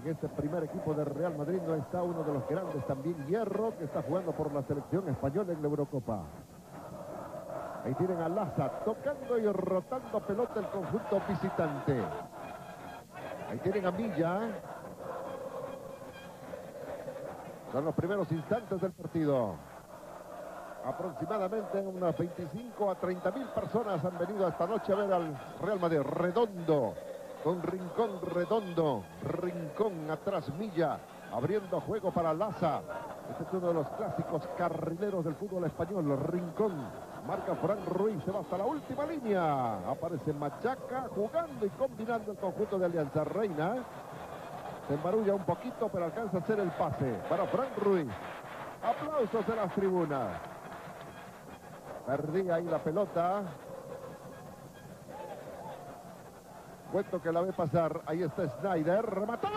En este primer equipo de Real Madrid no está uno de los grandes, también Hierro, que está jugando por la selección española en la Eurocopa. Ahí tienen a Laza tocando y rotando pelota el conjunto visitante. Ahí tienen a Milla. Son los primeros instantes del partido. Aproximadamente unas 25 a 30.000 personas han venido esta noche a ver al Real Madrid. Redondo, con Rincón redondo. Rincón atrás Milla, abriendo juego para Laza. Este es uno de los clásicos carrileros del fútbol español. Rincón. Marca Fran Ruiz, se va hasta la última línea. Aparece Machaca jugando y combinando el conjunto de Alianza. Reina se embarulla un poquito, pero alcanza a hacer el pase para Fran Ruiz. Aplausos de las tribunas. Perdía ahí la pelota. Cuento que la ve pasar. Ahí está Snyder. Rematando.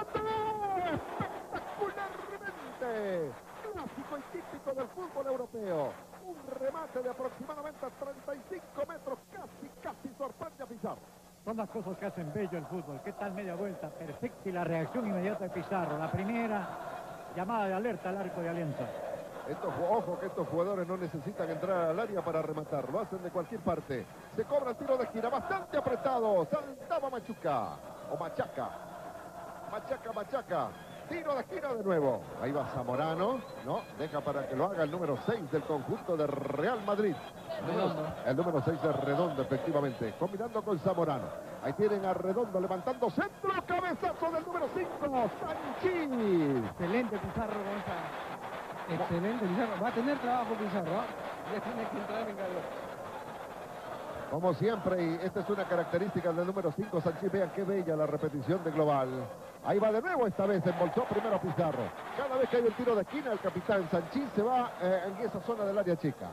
Espectacularmente. Clásico y típico del fútbol europeo. Un remate de aproximadamente 35 metros. Casi sorprende a Pizarro. Son las cosas que hacen bello el fútbol. ¿Qué tal media vuelta? Perfecta y la reacción inmediata de Pizarro. La primera llamada de alerta al arco de Alianza. Ojo que estos jugadores no necesitan entrar al área para rematar. Lo hacen de cualquier parte. Se cobra el tiro de esquina. Bastante apretado. Saltaba Machuca. O Machaca. Machaca. Tiro de esquina de nuevo. Ahí va Zamorano. No, deja para que lo haga el número 6 del conjunto de Real Madrid. El número 6 es Redondo, efectivamente. Combinando con Zamorano. Ahí tienen a Redondo levantando centro. Cabezazo del número 5. Sanchís. Excelente Pizarro, Gonzalo. Excelente Pizarro. Va a tener trabajo Pizarro. Ya tiene que entrar en calor. Como siempre, y esta es una característica del número 5, Sanchís. Vean qué bella la repetición de Global. Ahí va de nuevo esta vez, embolsó primero Pizarro. Cada vez que hay un tiro de esquina, el capitán Sanchís se va en esa zona del área chica.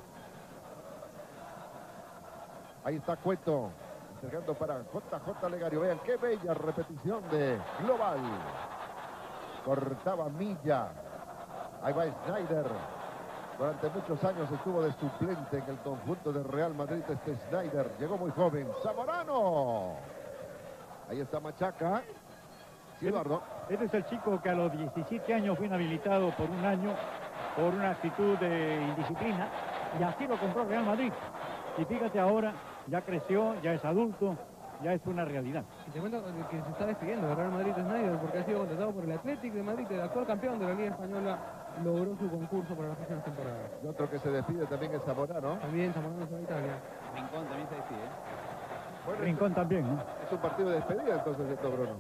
Ahí está Cueto, entregando para JJ Legario. Vean qué bella repetición de Global. Cortaba Milla. Ahí va Snyder. Durante muchos años estuvo de suplente en el conjunto de Real Madrid. Este Snyder llegó muy joven. Zamorano. Ahí está Machaca. Sí, Eduardo. Este es el chico que a los 17 años fue inhabilitado por un año por una actitud de indisciplina. Y así lo compró Real Madrid. Y fíjate ahora, ya creció, ya es adulto, ya es una realidad. Y te cuento que se está despidiendo de Real Madrid Snyder porque ha sido contratado por el Atlético de Madrid, el actual campeón de la Liga Española. Logró su concurso para las próximas temporadas. Y otro que se despide también es Zamorano. También Zamorano se va a Italia. Rincón también se despide. Bueno, Rincón también, ¿no? Es un partido de despedida entonces esto, Bruno.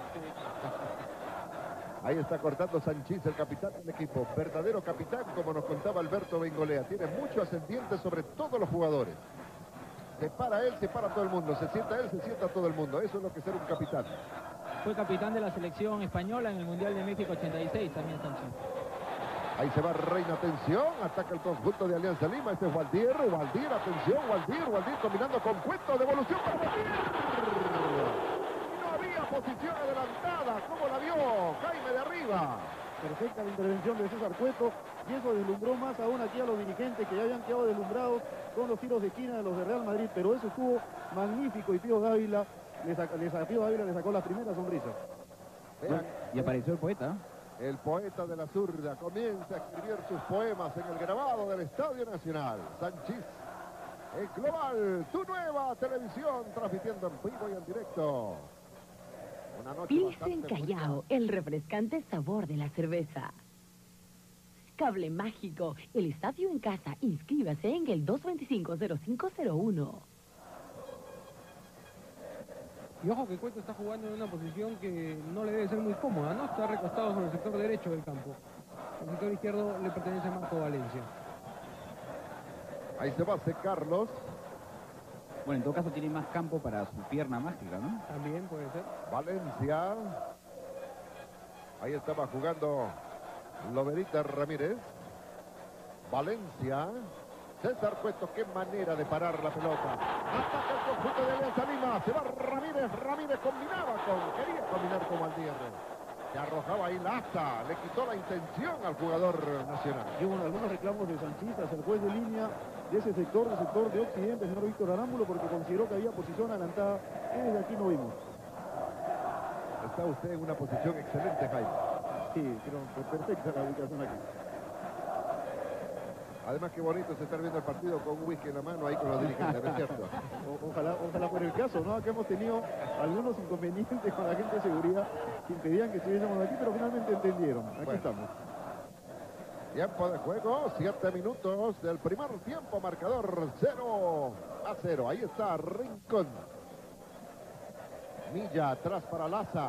Ahí está cortando Sanchís, el capitán del equipo. Verdadero capitán, como nos contaba Alberto Bengolea. Tiene mucho ascendiente sobre todos los jugadores. Se para él, se para todo el mundo. Se sienta él, se sienta todo el mundo. Eso es lo que es ser un capitán. Fue capitán de la selección española en el Mundial de México 86 también Sanchís. Ahí se va Reina, atención, ataca el conjunto de Alianza Lima, este es Waldir, atención, Waldir combinando con Cueto, devolución para Waldir. No había posición adelantada, ¿cómo la vio? Jaime de arriba. Perfecta la intervención de César Cueto, y eso deslumbró más aún aquí a los dirigentes que ya habían quedado deslumbrados con los tiros de esquina de los de Real Madrid, pero eso estuvo magnífico y Pío Dávila le sacó la primera sonrisa. Y apareció el poeta. El poeta de la zurda comienza a escribir sus poemas en el grabado del Estadio Nacional. Sanchís, el Global, tu nueva televisión, transmitiendo en vivo y en directo. Una noche Pilsen Callao, el refrescante sabor de la cerveza. Cable Mágico, el estadio en casa. Inscríbase en el 225-0501. Y ojo que Cueto está jugando en una posición que no le debe ser muy cómoda, ¿no? Está recostado sobre el sector derecho del campo. El sector izquierdo le pertenece a Marco Valencia. Ahí se va Carlos. Bueno, en todo caso tiene más campo para su pierna mágica, ¿no? También puede ser. Valencia. Ahí estaba jugando Loberita Ramírez. Valencia. César Cueto, qué manera de parar la pelota. Ataca el conjunto de Alianza Lima. Se va Ramírez quería combinar con Valdir. Se arrojaba ahí Laza, le quitó la intención al jugador nacional. Y hubo algunos reclamos de Sanchís hacia el juez de línea de ese sector, del sector de Occidente, el señor Víctor Arámbulo, porque consideró que había posición adelantada, que desde aquí no vimos. Está usted en una posición excelente, Jaime. Sí, creo que perfecta la ubicación aquí. Además, qué bonito es estar viendo el partido con un whisky en la mano ahí con los dirigentes, ¿no es cierto? Ojalá fuera el caso, ¿no? Acá hemos tenido algunos inconvenientes con la gente de seguridad que impedían que estuviésemos aquí, pero finalmente entendieron. Aquí Bueno. estamos. Tiempo de juego, 7 minutos del primer tiempo, marcador 0-0. Ahí está Rincón. Milla atrás para Laza.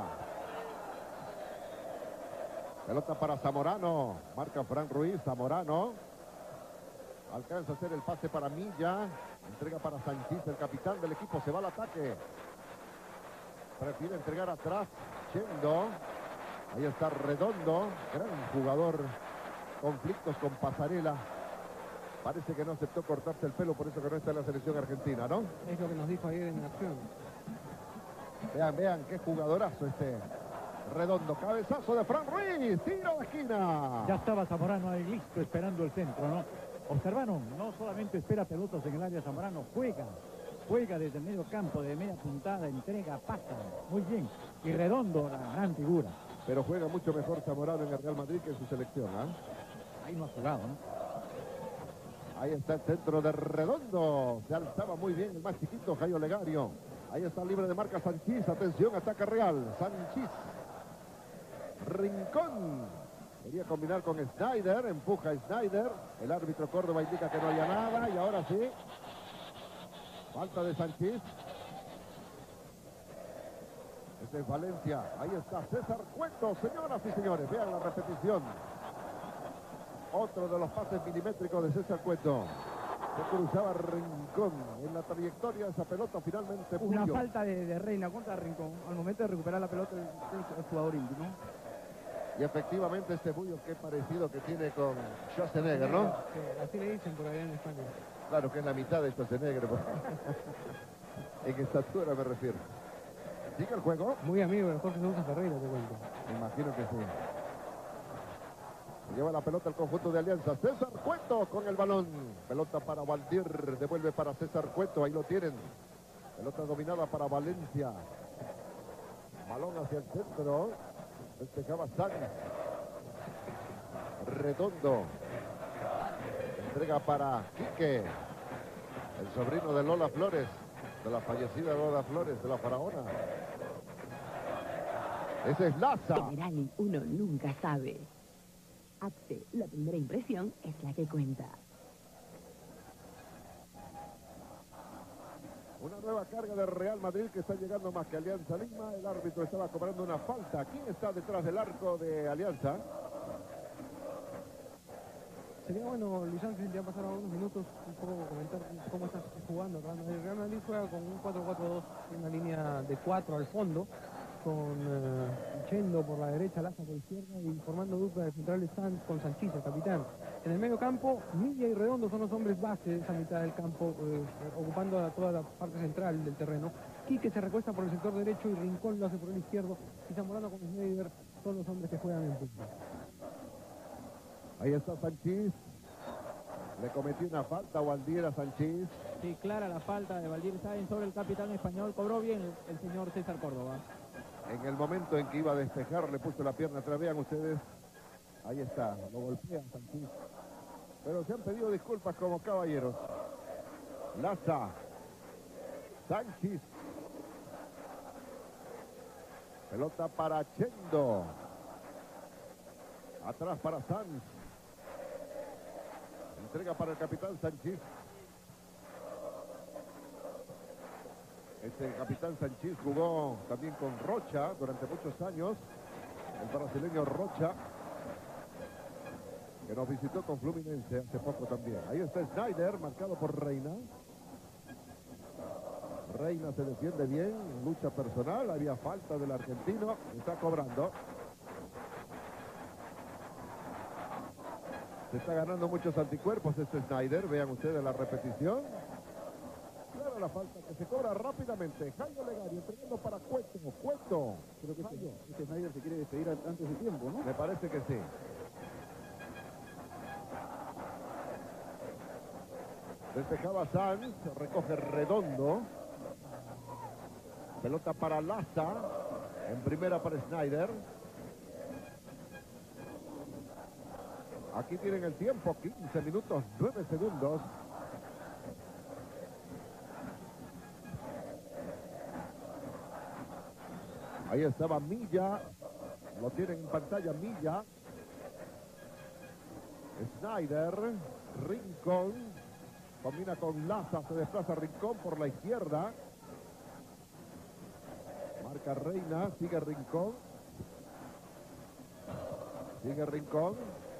Pelota para Zamorano. Marca Fran Ruiz. Zamorano. Alcanza a hacer el pase para Milla. Entrega para Sanchís, el capitán del equipo. Se va al ataque. Prefiere entregar atrás. Chendo. Ahí está Redondo. Gran jugador. Conflictos con Pasarela. Parece que no aceptó cortarse el pelo, por eso que no está en la selección argentina, ¿no? Es lo que nos dijo ayer en la acción. Vean qué jugadorazo este Redondo. Cabezazo de Fran Ruiz. Tiro de esquina. Ya estaba Zamorano ahí listo esperando el centro, ¿no? Observaron, no solamente espera pelotas en el área Zamorano, juega desde el medio campo, de media puntada, entrega, pasa, muy bien. Y Redondo, la gran figura. Pero juega mucho mejor Zamorano en el Real Madrid que en su selección, ¿ah? Ahí no ha jugado, ¿no? Ahí está el centro de Redondo. Se alzaba muy bien el más chiquito, Jairo Legario. Ahí está libre de marca Sanchís. Atención, ataca Real. Sanchís. Rincón. Quería combinar con Snyder. Empuja a Snyder. El árbitro Córdoba indica que no haya nada. Y ahora sí. Falta de Sanchís. Este es Valencia. Ahí está César Cueto. Señoras y señores, vean la repetición. Otro de los pases milimétricos de César Cueto. Se cruzaba Rincón. En la trayectoria esa pelota finalmente Una Puyo. falta de Reina contra Rincón. Al momento de recuperar la pelota el jugador indio, ¿no? Y efectivamente este Puyo, qué parecido que tiene con Schwarzenegger, ¿no? Sí, así le dicen por allá en España. Claro que es la mitad de Schwarzenegger. En estatura me refiero. ¿Sigue el juego? Muy amigo de Jorge Sousa Ferreira, te cuento. Me imagino que sí. Se lleva la pelota el conjunto de Alianza. César Cueto con el balón. Pelota para Valdir. Devuelve para César Cueto. Ahí lo tienen. Pelota dominada para Valencia. Balón hacia el centro. Despejaba Sanz. Redondo. Entrega para Quique. El sobrino de Lola Flores. De la fallecida Lola Flores, de la faraona. Ese es Laza. Generali, uno nunca sabe. APSE, la primera impresión es la que cuenta. Una nueva carga de Real Madrid que está llegando más que Alianza Lima. El árbitro estaba cobrando una falta. ¿Quién está detrás del arco de Alianza? Sería bueno, Luis Ángel, ya pasaron unos minutos, un poco comentar cómo está jugando el Real Madrid. El Real Madrid juega con un 4-4-2, una línea de 4 al fondo, con Chendo por la derecha, Laza por izquierda y formando dupla de centrales Sanz con Sanchís, el capitán. En el medio campo, Milla y Redondo son los hombres base de esa mitad del campo, ocupando toda la parte central del terreno. Quique se recuesta por el sector derecho y Rincón lo hace por el izquierdo. Y Zamorano con Schneider son los hombres que juegan en punta. Ahí está Sanchís. Le cometió una falta a Valdir a Sanchís. Sí, clara la falta de Valdir Sáenz sobre el capitán español. Cobró bien el señor César Córdoba. En el momento en que iba a despejar, le puso la pierna atrás. Vean ustedes. Ahí está. Lo golpean Sanchís. Pero se han pedido disculpas como caballeros. Laza. Sanchís. Pelota para Chendo. Atrás para Sanz. Entrega para el capitán Sanchís. Este capitán Sanchís jugó también con Rocha durante muchos años. El brasileño Rocha, que nos visitó con Fluminense hace poco también. Ahí está Snyder, marcado por Reina. Reina se defiende bien, lucha personal. Había falta del argentino. Está cobrando. Se está ganando muchos anticuerpos este Snyder. Vean ustedes la repetición. Claro, la falta que se cobra rápidamente. Jairo Legario entregando para Cueto. Cueto. Creo que este Snyder se quiere despedir antes de tiempo, ¿no? Me parece que sí. Despejaba Sanz. Recoge Redondo. Pelota para Laza. En primera para Snyder. Aquí tienen el tiempo, 15 minutos, 9 segundos. Ahí estaba Milla. Lo tienen en pantalla Milla. Snyder. Rincón. Combina con Laza. Se desplaza Rincón por la izquierda. Marca Reina. Sigue Rincón. Sigue Rincón.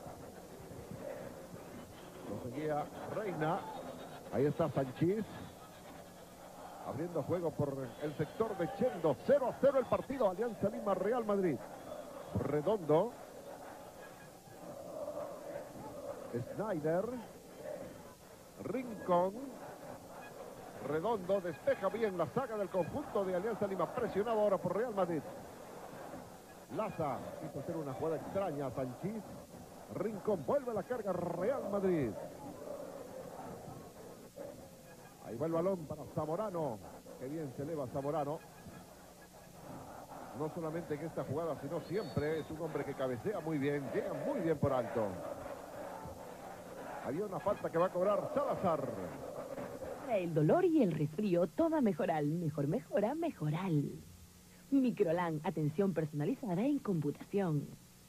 Lo seguía Reina. Ahí está Sanchís. Abriendo juego por el sector de Chendo. 0-0 el partido. Alianza Lima, Real Madrid. Redondo. Snyder. Rincón. Redondo. Despeja bien la saga del conjunto de Alianza Lima. Presionado ahora por Real Madrid. Laza quiso hacer una jugada extraña a Sanchís. Rincón vuelve a la carga Real Madrid. Ahí va el balón para Zamorano. Qué bien se eleva Zamorano. No solamente en esta jugada, sino siempre. Es un hombre que cabecea muy bien. Llega muy bien por alto. Había una falta que va a cobrar Salazar. Para el dolor y el resfrío, toma Mejoral. Mejor mejora, Mejoral. Microlan, atención personalizada en computación.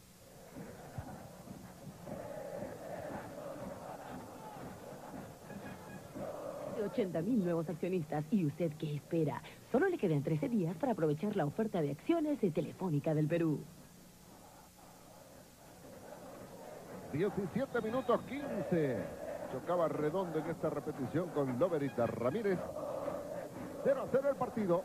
80.000 nuevos accionistas. ¿Y usted qué espera? Solo le quedan 13 días para aprovechar la oferta de acciones de Telefónica del Perú. 17 minutos 15. Chocaba Redondo en esta repetición con Loberita Ramírez. 0-0 el partido.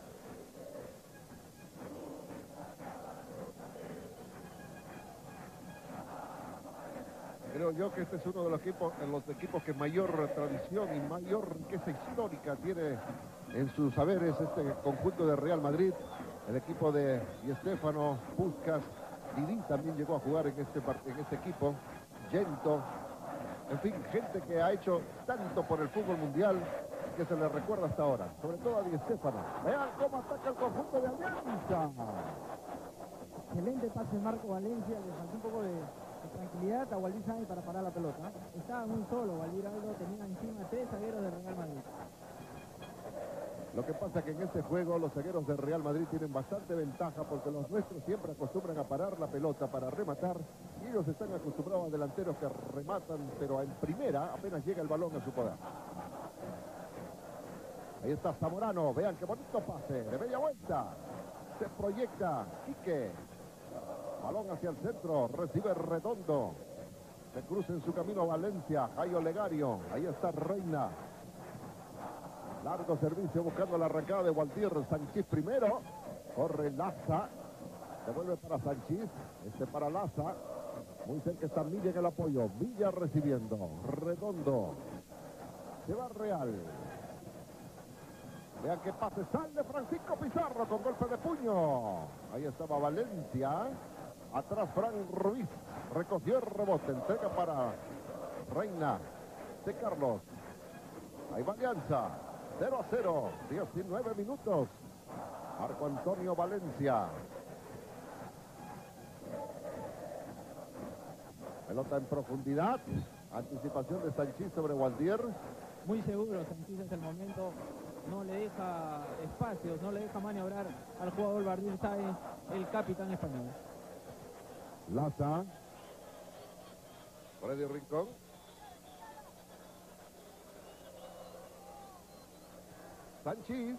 Creo yo que este es uno de los equipos que mayor tradición y mayor riqueza histórica tiene en sus saberes, este conjunto de Real Madrid. El equipo de Di Stéfano, Puskás, Didi también llegó a jugar en este equipo. Gento, en fin, gente que ha hecho tanto por el fútbol mundial que se le recuerda hasta ahora, sobre todo a Di Stéfano. Vean cómo ataca el conjunto de Alianza. Excelente pase de Marco Valencia, le faltó un poco de tranquilidad a Waldir Sáenz para parar la pelota. Estaba muy solo Waldir Aldo, tenía encima 3 zagueros de Real Madrid. Lo que pasa es que en este juego los zagueros de Real Madrid tienen bastante ventaja porque los nuestros siempre acostumbran a parar la pelota para rematar y ellos están acostumbrados a delanteros que rematan, pero en primera apenas llega el balón a su poder. Ahí está Zamorano, vean qué bonito pase, de media vuelta. Se proyecta Quique. Balón hacia el centro, recibe Redondo. Se cruza en su camino Valencia, Jairo Legario. Ahí está Reina. Largo servicio buscando la arrancada de Waldir. Sanchís primero. Corre Laza. Devuelve para Sanchís. Este para Laza. Muy cerca está Milla en el apoyo. Milla recibiendo. Redondo. Se va Real. Vean qué pase. Sale Francisco Pizarro con golpe de puño. Ahí estaba Valencia. Atrás Fran Ruiz. Recogió el rebote. Entrega para Reina. De Carlos. Ahí va Alianza. 0-0. 19 minutos. Marco Antonio Valencia. Pelota en profundidad. Anticipación de Sanchís sobre Waldir. Muy seguro, Sanchís hasta el momento no le deja espacios, no le deja maniobrar al jugador Waldir Sáenz, el capitán español. Laza. Freddy Rincón. Sanchís.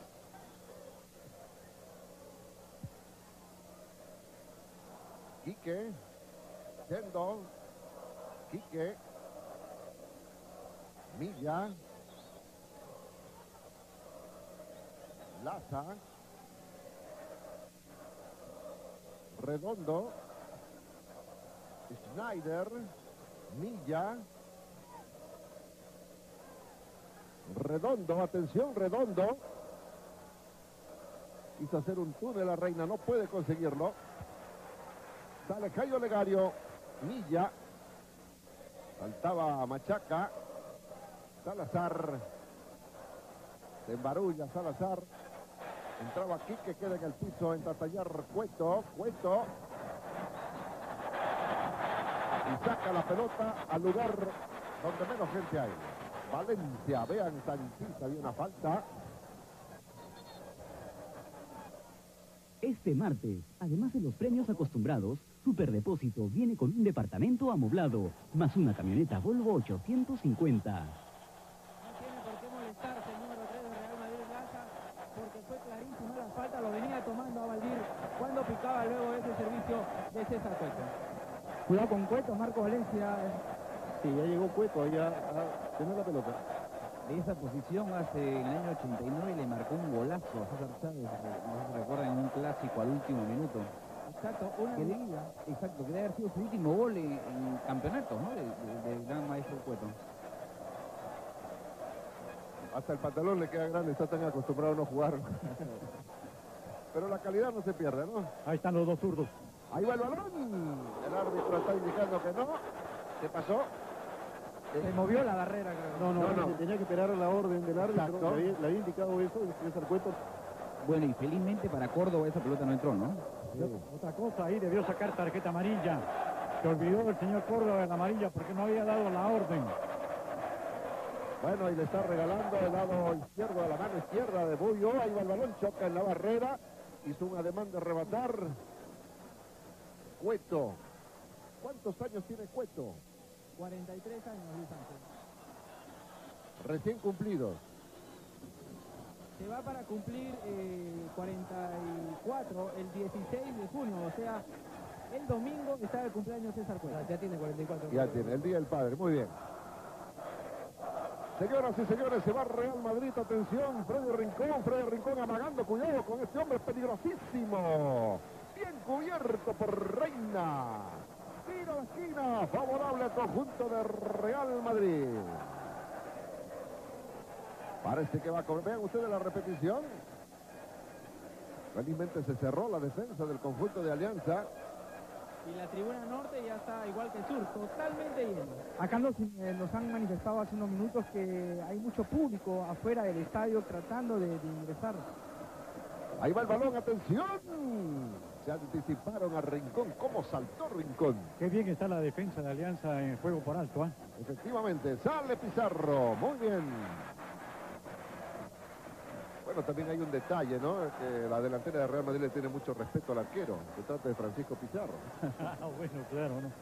Quique. Chendo. Quique. Milla. Laza. Redondo. Snyder. Milla. Redondo, atención, Redondo. Quiso hacer un túnel a Reina, no puede conseguirlo. Sale Jairo Legario. Milla. Saltaba Machaca. Salazar. Se embarulla Salazar. Entraba Quique, queda en el piso, entra a tallar Cueto. Y saca la pelota al lugar donde menos gente hay. Valencia, vean, tantita, había una falta. Este martes, además de los premios acostumbrados, Superdepósito viene con un departamento amoblado, más una camioneta Volvo 850. No tiene por qué molestarse el número 3 de Real Madrid Laza, porque fue clarísima la falta, lo venía tomando a Valdir cuando picaba luego ese servicio de César Cueto. Cuidado con Cueto, Marco Valencia. Sí, ya llegó Cueto ahí a tener la pelota. De esa posición en el año 89 le marcó un golazo a César Chávez, no sé si recuerdan, en un clásico al último minuto. Exacto, una medida. Exacto, que debe haber sido su último gol en campeonatos, ¿no? Del gran maestro Cueto. Hasta el pantalón le queda grande, está tan acostumbrado a no jugar. Pero la calidad no se pierde, ¿no? Ahí están los dos zurdos. Ahí va el balón. El árbitro está indicando que no. ¿Qué pasó? Se movió la barrera, creo. No. Tenía que esperar la orden del árbitro. Exacto. Le había indicado eso, y César Cueto. Bueno, y felizmente para Córdoba esa pelota no entró, ¿no? Sí. Otra cosa, ahí debió sacar tarjeta amarilla. Se olvidó el señor Córdoba de la amarilla porque no había dado la orden. Bueno, y le está regalando el lado izquierdo, a la mano izquierda de Bullo. Ahí va el balón, choca en la barrera. Hizo un ademán de rematar. Cueto. ¿Cuántos años tiene Cueto? 43 años, Luis Ángel. Recién cumplidos. Se va para cumplir 44 el 16 de junio, o sea, el domingo está el cumpleaños César Cueto. Ya tiene 44. Ya tiene, el Día del Padre, muy bien. Señoras y señores, se va Real Madrid, atención, Freddy Rincón amagando, cuidado con este hombre peligrosísimo. Bien cubierto por Reina. Tiro a la esquina, favorable al conjunto de Real Madrid. Parece que va a correr. Vean ustedes la repetición. Felizmente se cerró la defensa del conjunto de Alianza. Y la tribuna norte ya está igual que el sur, totalmente lleno. Acá nos han manifestado hace unos minutos que hay mucho público afuera del estadio tratando de ingresar. Ahí va el balón, atención. Se anticiparon a Rincón. ¿Cómo saltó Rincón? Qué bien está la defensa de Alianza en juego por alto, ¿eh? Efectivamente, sale Pizarro. Muy bien. Bueno, también hay un detalle, ¿no? Que la delantera de Real Madrid le tiene mucho respeto al arquero. Se trata de Francisco Pizarro. Bueno, claro, ¿no?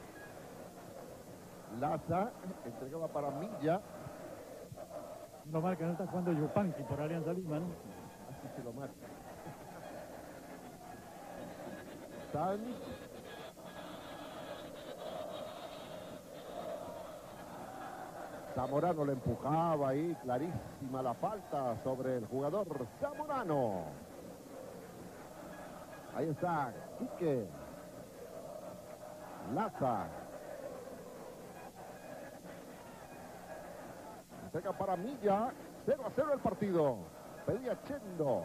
Laza entregaba para Milla. No marca, no está jugando Yupanqui por Alianza Lima, ¿no? Así se lo marca. Sanz. Zamorano le empujaba ahí, clarísima la falta sobre el jugador Zamorano. Ahí está, Quique. Laza. Entrega para Milla. 0-0 el partido. Pedía Chendo.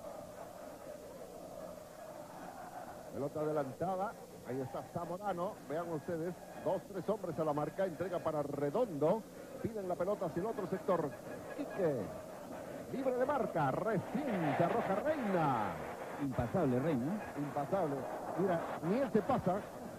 Pelota adelantada. Ahí está Zamorano. Vean ustedes. 2-3 hombres a la marca. Entrega para Redondo. Piden la pelota hacia el otro sector. Quique. Libre de marca. Recién se arroja Reina. Impasable, Reina. Impasable. Mira, ni él se pasa.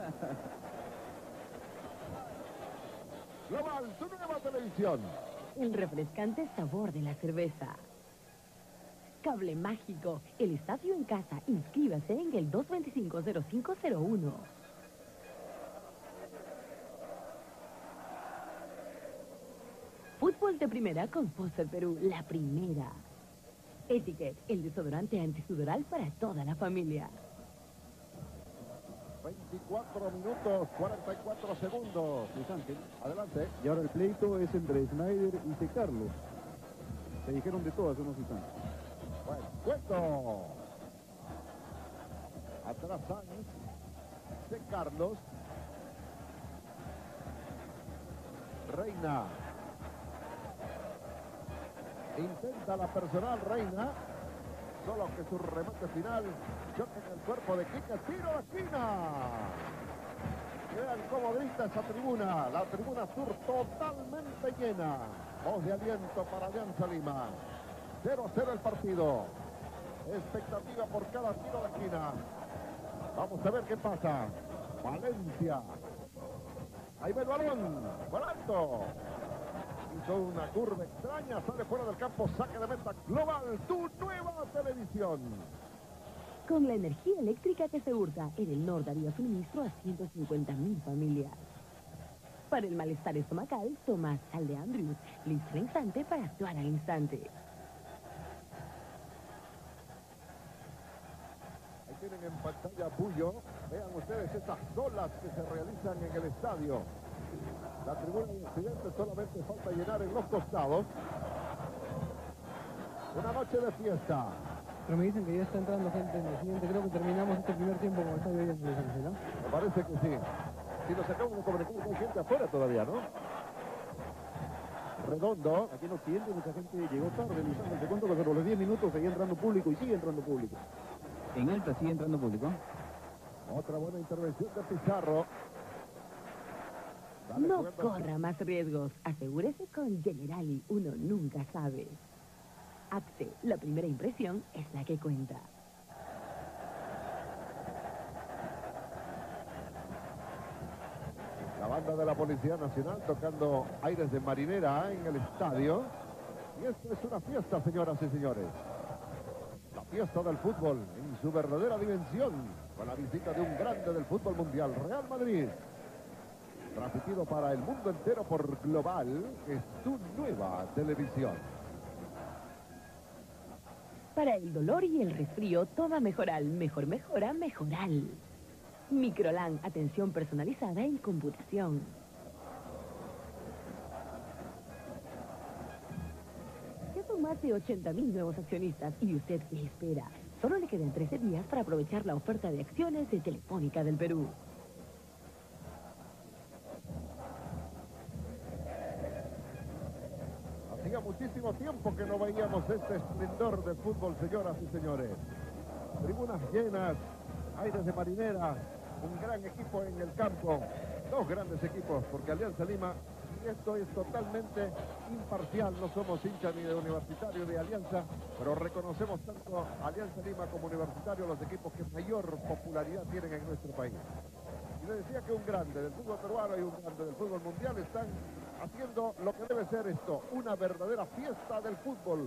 Global, su nueva televisión. El refrescante sabor de la cerveza. Cable Mágico, el estadio en casa. Inscríbase en el 225-0501. Fútbol de primera con Foster Perú, la primera. Etiquette, el desodorante antisudoral para toda la familia. 24 minutos, 44 segundos. Luis Ángel, adelante. Y ahora el pleito es entre Snyder y C. Carlos. Se dijeron de todas unos instantes. Bueno, Cueto. Atrás Sánchez. C. Carlos. Reina. Intenta la personal Reina. Solo que su remate final choca en el cuerpo de Quique. Tiro a la esquina. Vean cómo grita esa tribuna. La tribuna sur totalmente llena. Voz de aliento para Alianza Lima. 0-0 el partido. Expectativa por cada tiro de esquina. Vamos a ver qué pasa. Valencia. Ahí va el balón. Por alto. Hizo una curva extraña. Sale fuera del campo. Saque de meta global. Tu nueva televisión. Con la energía eléctrica que se hurta, Edelnor daría suministro a 150.000 familias. Para el malestar estomacal, toma sal de Andrews, listo al instante para actuar al instante. Ahí tienen en pantalla Puyo. Vean ustedes estas olas que se realizan en el estadio. La tribuna de Occidente solamente falta llenar en los costados. Una noche de fiesta. Pero me dicen que ya está entrando gente en el siguiente. Creo que terminamos este primer tiempo con el estadio de Licencia, ¿no? Me parece que sí. Si nos acabamos de comunicar, hay gente afuera todavía, ¿no? Redondo. Aquí en Occidente mucha gente llegó tarde, Lisandro. Te cuento que sobre los 10 minutos seguía entrando público y sigue entrando público. En Alta sigue entrando público. Otra buena intervención de Pizarro. Dale, No jugando. corra más riesgos. Asegúrese con Generali. Uno nunca sabe. AXE, la primera impresión es la que cuenta. La banda de la Policía Nacional tocando aires de marinera en el estadio. Y esto es una fiesta, señoras y señores. La fiesta del fútbol en su verdadera dimensión, con la visita de un grande del fútbol mundial, Real Madrid. Transmitido para el mundo entero por Global, que es tu nueva televisión. Para el dolor y el resfrío, toma Mejoral. Mejor mejora, Mejoral. Microlan, atención personalizada en computación. Ya son más de 80.000 nuevos accionistas. ¿Y usted qué espera? Solo le quedan 13 días para aprovechar la oferta de acciones de Telefónica del Perú. Hacía muchísimo tiempo que no veíamos este esplendor de fútbol, señoras y señores. Tribunas llenas, aires de marinera, un gran equipo en el campo, dos grandes equipos, porque Alianza Lima, y esto es totalmente imparcial, no somos hinchas ni de Universitario ni de Alianza, pero reconocemos tanto a Alianza Lima como Universitario, los equipos que mayor popularidad tienen en nuestro país. Y le decía que un grande del fútbol peruano y un grande del fútbol mundial están haciendo lo que debe ser esto, una verdadera fiesta del fútbol.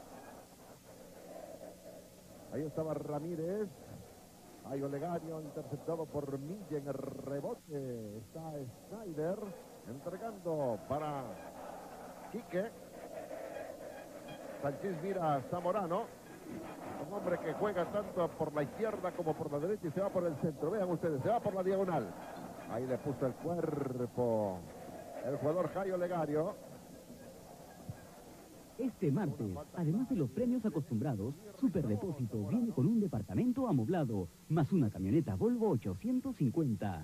Ahí estaba Ramírez. Hay Olegario interceptado por Milla en el rebote. Está Snyder entregando para Quique. Sánchez mira a Zamorano. Un hombre que juega tanto por la izquierda como por la derecha y se va por el centro. Vean ustedes, se va por la diagonal. Ahí le puso el cuerpo el jugador Jairo Olegario. Este martes, además de los premios acostumbrados, Superdepósito viene con un departamento amoblado, más una camioneta Volvo 850.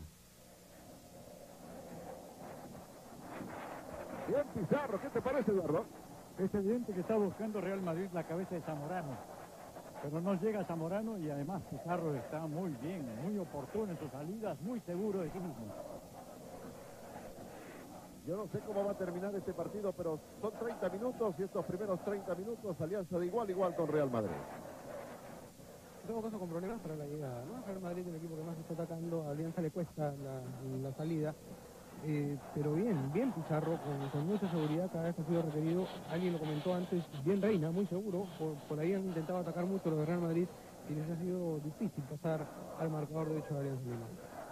Bien, Pizarro, ¿qué te parece, Eduardo? Es evidente que está buscando Real Madrid la cabeza de Zamorano. Pero no llega Zamorano y además Pizarro está muy bien, muy oportuno en sus salidas, muy seguro de sí mismo. Yo no sé cómo va a terminar este partido, pero son 30 minutos y estos primeros 30 minutos Alianza de igual a igual con Real Madrid. En todo caso con problemas para la llegada, ¿no? Real Madrid es el equipo que más está atacando, a Alianza le cuesta la salida. Pero bien Pizarro, con mucha seguridad cada vez que ha sido requerido. Alguien lo comentó antes, bien Reina, muy seguro. Por ahí han intentado atacar mucho los de Real Madrid y les ha sido difícil pasar al marcador derecho de Alianza Lima.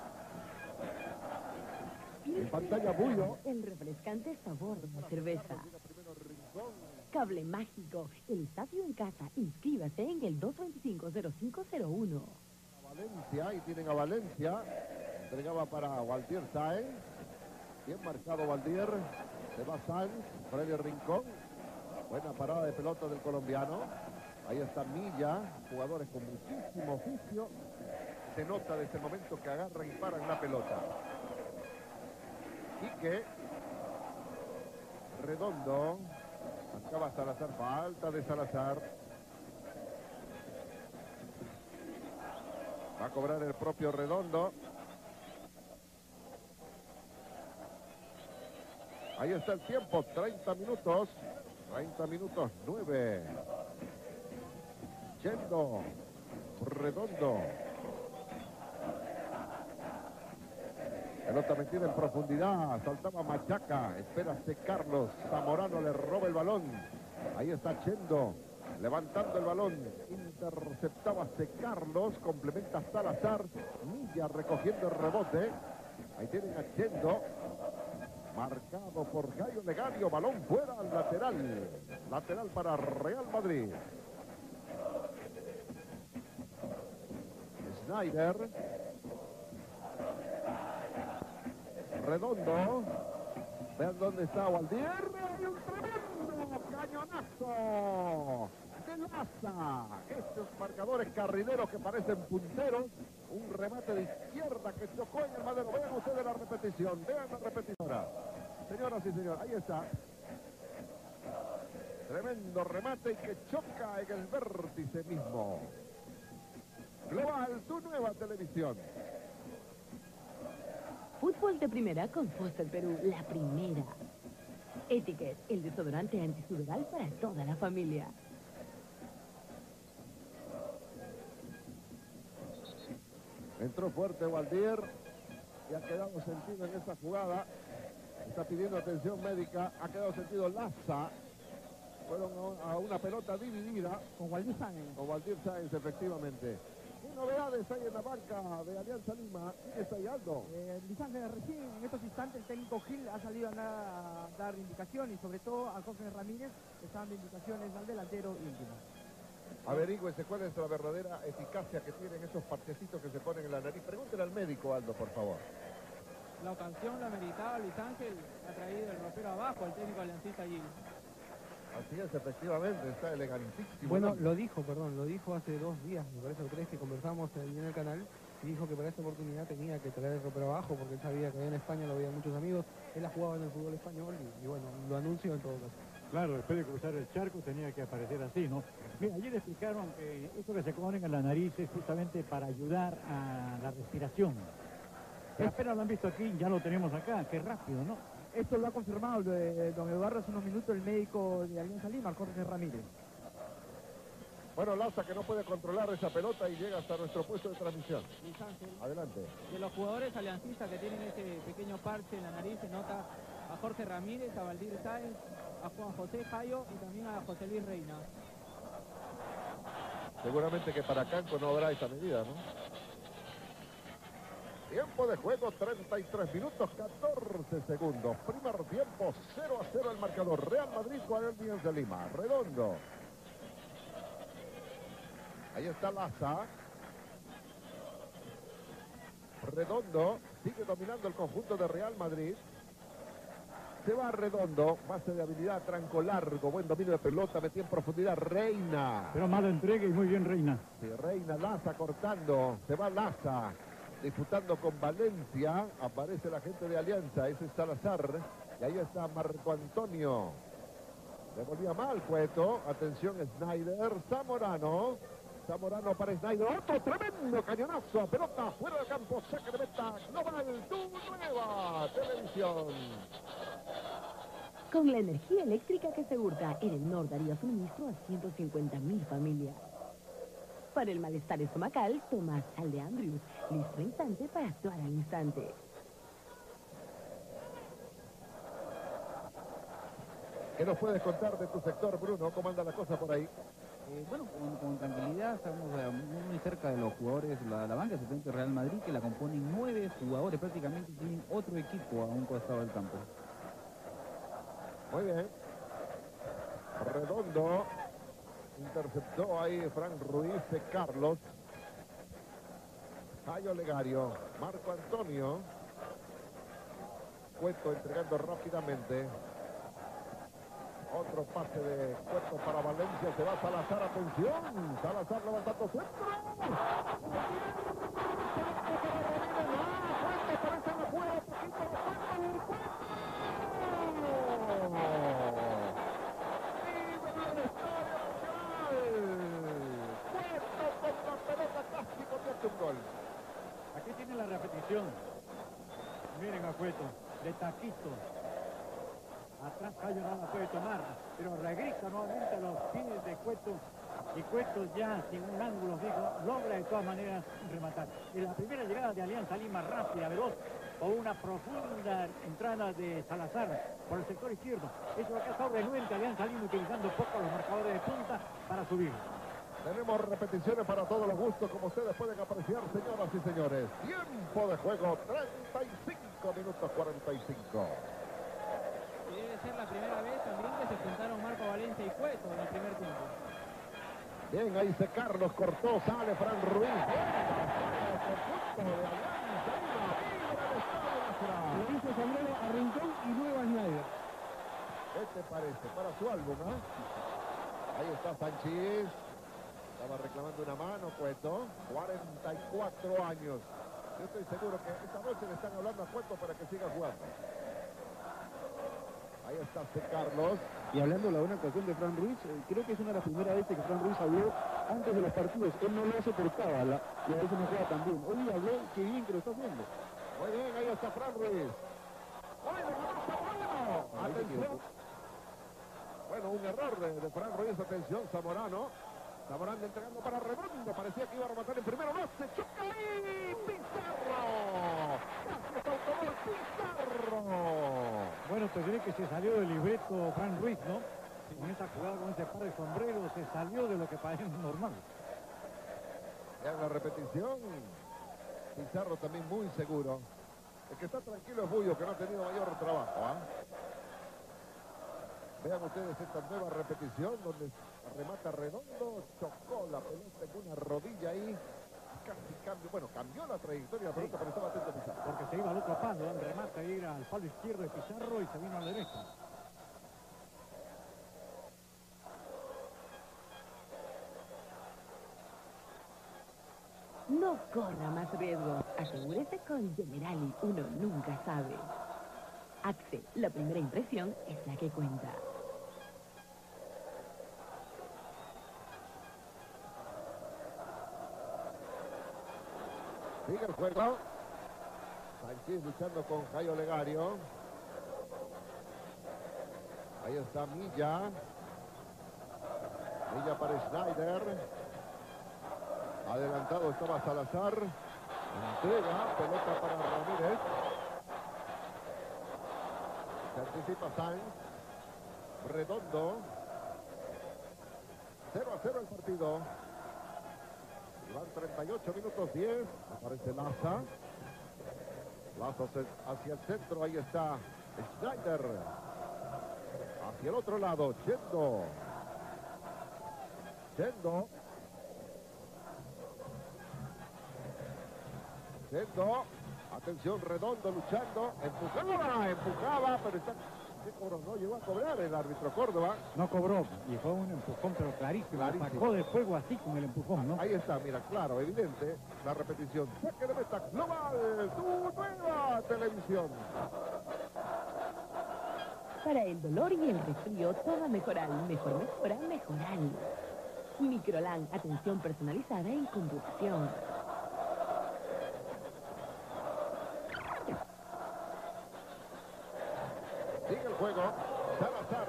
En pantalla Bullo. El refrescante sabor de la cerveza. Cable mágico, el estadio en casa. Inscríbase en el 225-0501. Valencia, ahí tienen a Valencia. Entregaba para Waldir Sáenz. Bien marcado Waldir. Se va Sáenz, Freddy Rincón. Buena parada de pelota del colombiano. Ahí está Milla, jugadores con muchísimo oficio. Se nota desde el momento que agarran y paran la pelota. Quique. Redondo. Acaba Salazar, falta de Salazar. Va a cobrar el propio Redondo. Ahí está el tiempo, 30 minutos. 30 minutos 9. Chendo. Redondo. Pelota metida en profundidad. Saltaba Machaca. Espera Carlos. Zamorano le roba el balón. Ahí está Chendo. Levantando el balón. Interceptaba Carlos. Complementa Salazar. Milla recogiendo el rebote. Ahí tienen a Chendo. Marcado por Jairo Legario. Balón fuera al lateral. Lateral para Real Madrid. Snyder. Redondo. Vean dónde está Waldir. Y un tremendo cañonazo de Laza. Estos marcadores carrileros que parecen punteros. Un remate de izquierda que chocó en el madero. Vean ustedes la repetición. Vean la repetidora. Señoras y señores, ahí está. Tremendo remate y que choca en el vértice mismo. Global, tu nueva televisión. Fútbol de primera con Foster Perú, la primera. Etiquette, el desodorante antisudoral para toda la familia. Entró fuerte Waldir y ha quedado sentido en esta jugada. Está pidiendo atención médica. Ha quedado sentido Laza. Fueron a una pelota dividida. Con Waldir Sáenz. Con Waldir Sáenz, efectivamente. ¿Qué novedades hay en la banca de Alianza Lima? ¿Quién está ahí, Aldo? Luis Ángel, recién en estos instantes el técnico Gil ha salido a dar indicaciones, y sobre todo a Jorge Ramírez está dando indicaciones al delantero íntimo. Averígüese cuál es la verdadera eficacia que tienen esos parchecitos que se ponen en la nariz. Pregúntele al médico, Aldo, por favor. La ocasión la meritaba Luis Ángel, ha traído el ropero abajo al técnico aliancista Gil. Así es, efectivamente, está elegantísimo. Bueno, lo dijo hace 2 días, me parece, o 3, que conversamos en el canal, y dijo que para esta oportunidad tenía que traer el ropero abajo, porque él sabía que allá en España lo veían muchos amigos, él ha jugado en el fútbol español, y bueno, lo anunció en todo caso. Claro, después de cruzar el charco tenía que aparecer así, ¿no? Mira, ayer explicaron que esto que se ponen en la nariz es justamente para ayudar a la respiración. Pero apenas lo han visto aquí, ya lo tenemos acá, qué rápido, ¿no? Esto lo ha confirmado don Eduardo hace unos minutos el médico de Alianza Lima, Jorge Ramírez. Bueno, Laza que no puede controlar esa pelota y llega hasta nuestro puesto de transmisión. Luis Ángel, Adelante. de los jugadores aliancistas que tienen ese pequeño parche en la nariz, se nota a Jorge Ramírez, a Waldir Sáenz, a Juan José Jayo y también a José Luis Reina. Seguramente que para Canco no habrá esa medida, ¿no? Tiempo de juego, 33 minutos, 14 segundos. Primer tiempo, 0-0 el marcador. Real Madrid con el Alianza Lima. Redondo. Ahí está Laza. Redondo sigue dominando el conjunto de Real Madrid. Se va Redondo, base de habilidad, tranco largo, buen dominio de pelota, metía en profundidad Reina. Pero mala entrega y muy bien Reina. Sí, Reina, Laza cortando, se va Laza, disputando con Valencia, aparece la gente de Alianza, ese es Salazar, y ahí está Marco Antonio. Devolvía mal Cueto, atención Snyder, Zamorano para Snyder, otro tremendo cañonazo, pelota fuera del campo, saque de meta, Global, tu nueva televisión. Con la energía eléctrica que se hurta, Edenor daría suministro a 150.000 familias. Para el malestar estomacal, toma sal de Andrews, listo instante para actuar al instante. ¿Qué nos puedes contar de tu sector, Bruno? ¿Cómo anda la cosa por ahí? Bueno, con tranquilidad, estamos muy cerca de los jugadores, la banca de Real Madrid, que la componen 9 jugadores, prácticamente tienen otro equipo a un costado del campo. Muy bien. Redondo. Interceptó ahí Frank Ruiz de Carlos. Jayo Legario. Marco Antonio. Cueto entregando rápidamente. Otro pase de Cueto para Valencia. Se va Salazar. Atención. Salazar levantando centro. Aquí tiene la repetición. Miren a Cueto, de taquito. Atrás Jayo no la puede tomar, pero regresa nuevamente a los pies de Cueto Y Cueto ya sin un ángulo fijo logra de todas maneras rematar. En la primera llegada de Alianza Lima, rápida, veloz, con una profunda entrada de Salazar por el sector izquierdo. Eso lo que ha estado renuente Alianza Lima, utilizando poco los marcadores de punta para subir. Tenemos repeticiones para todos los gustos, como ustedes pueden apreciar, señoras y señores. Tiempo de juego, 35 minutos 45. Debe ser la primera vez también que se enfrentaron Marco Valencia y Cueto en el primer tiempo. Bien, ahí se Carlos cortó, sale Fran Ruiz. Le hizo sombrero a Rincón y luego a Schneider. ¿Qué te parece? Para su álbum, ¿ah? Ahí está Sánchez. Estaba reclamando una mano, Cueto. 44 años. Yo estoy seguro que esta noche le están hablando a Cueto para que siga jugando. Ahí está C. Carlos. Y hablando de la buena actuación de Fran Ruiz, creo que es una de las primeras veces que Fran Ruiz habló antes de los partidos. Él no lo hace por cábala y a veces no juega tan bien. Hoy habló, qué bien que lo está haciendo. Muy bien, ahí está Fran Ruiz. Atención. Bueno, un error de Fran Ruiz. Atención, Zamorano. Zamorano entregando para Redondo. Parecía que iba a rematar en primero. No, se choca ahí. Pizarro. Gracias, autogol. Pizarro. Bueno, te diré que se salió del libreto Fran Ruiz, ¿no? Con esa jugada, con ese par de sombreros, se salió de lo que parece normal. Ya en la repetición, Pizarro también muy seguro. El que está tranquilo es Bullo, que no ha tenido mayor trabajo, ¿ah? Vean ustedes esta nueva repetición donde remata Redondo, chocó la pelota en una rodilla ahí, casi cambió, bueno, cambió la trayectoria de la pelota, pero estaba atento a Pizarro. Porque se iba al otro palo, el remate ir al palo izquierdo de Pizarro y se vino a la derecha. No corra más riesgos. Asegúrese con Generali. Uno nunca sabe. Axel, la primera impresión es la que cuenta. Sigue el juego. Sánchez luchando con Jairo Legario. Ahí está Milla. Milla para Schneider. Adelantado estaba Salazar. Entrega, pelota para Ramírez. Se anticipa Sainz. Redondo. 0-0 el partido. Y van 38 minutos 10. Aparece Laza. Laza hacia el centro. Ahí está Schneider. Hacia el otro lado. Chendo. Chendo. Chendo. Atención, Redondo luchando. Empujaba, pero está... ¿Qué cobró? No llegó a cobrar el árbitro Córdoba. No cobró, y fue un empujón, pero clarísimo. Sacó de fuego así con el empujón, ¿no? Ahí está, mira, claro, evidente, la repetición. Saque de meta global, tu nueva televisión. Para el dolor y el resfrío, toma Mejoral. Mejor mejora, Mejoral. Microlan, atención personalizada en conducción. Sigue el juego, Salazar.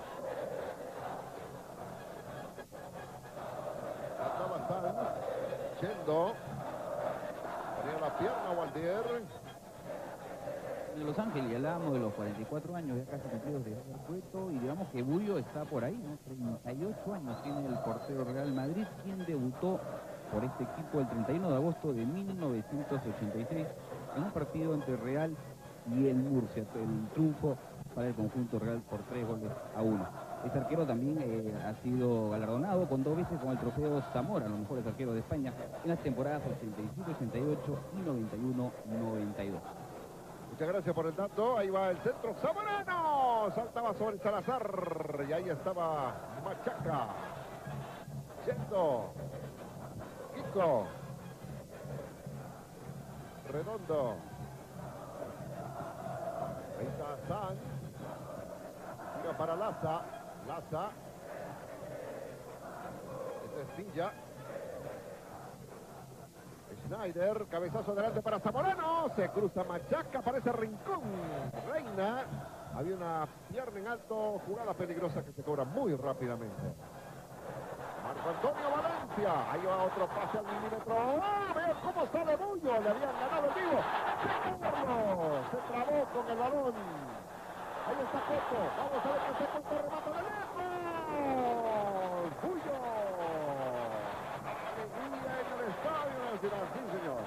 Estaba Sanz, Chendo. Tenía la pierna Waldier. De Los Ángeles, ya hablábamos de los 44 años, ya casi cumplidos de Cueto, y digamos que Bullo está por ahí, ¿no? 38 años tiene el portero Real Madrid, quien debutó por este equipo el 31 de agosto de 1986 en un partido entre Real y el Murcia, el triunfo para el conjunto Real por 3-1. Este arquero también ha sido galardonado con 2 veces con el trofeo Zamora, los mejores arqueros de España, en las temporadas 87-88 y 91-92. Muchas gracias por el dato. Ahí va el centro. Zamorano. Saltaba sobre Salazar. Y ahí estaba Machaca. Chendo. Kiko. Redondo. Ahí está Sanz. Tira para Laza. Laza. Este es Villa. Schneider, cabezazo adelante para Zamorano, se cruza Machaca, aparece Rincón, Reina, había una pierna en alto, jugada peligrosa que se cobra muy rápidamente. Marco Antonio Valencia. Ahí va otro pase al milímetro. ¡Ah! Vean cómo sale Bullo. Le habían ganado el vivo. Se trabó con el balón. Ahí está Coto. Vamos a ver qué se cuenta. Remata de lejos. Bullo. Alegría en el estadio nacional. Sí, señor.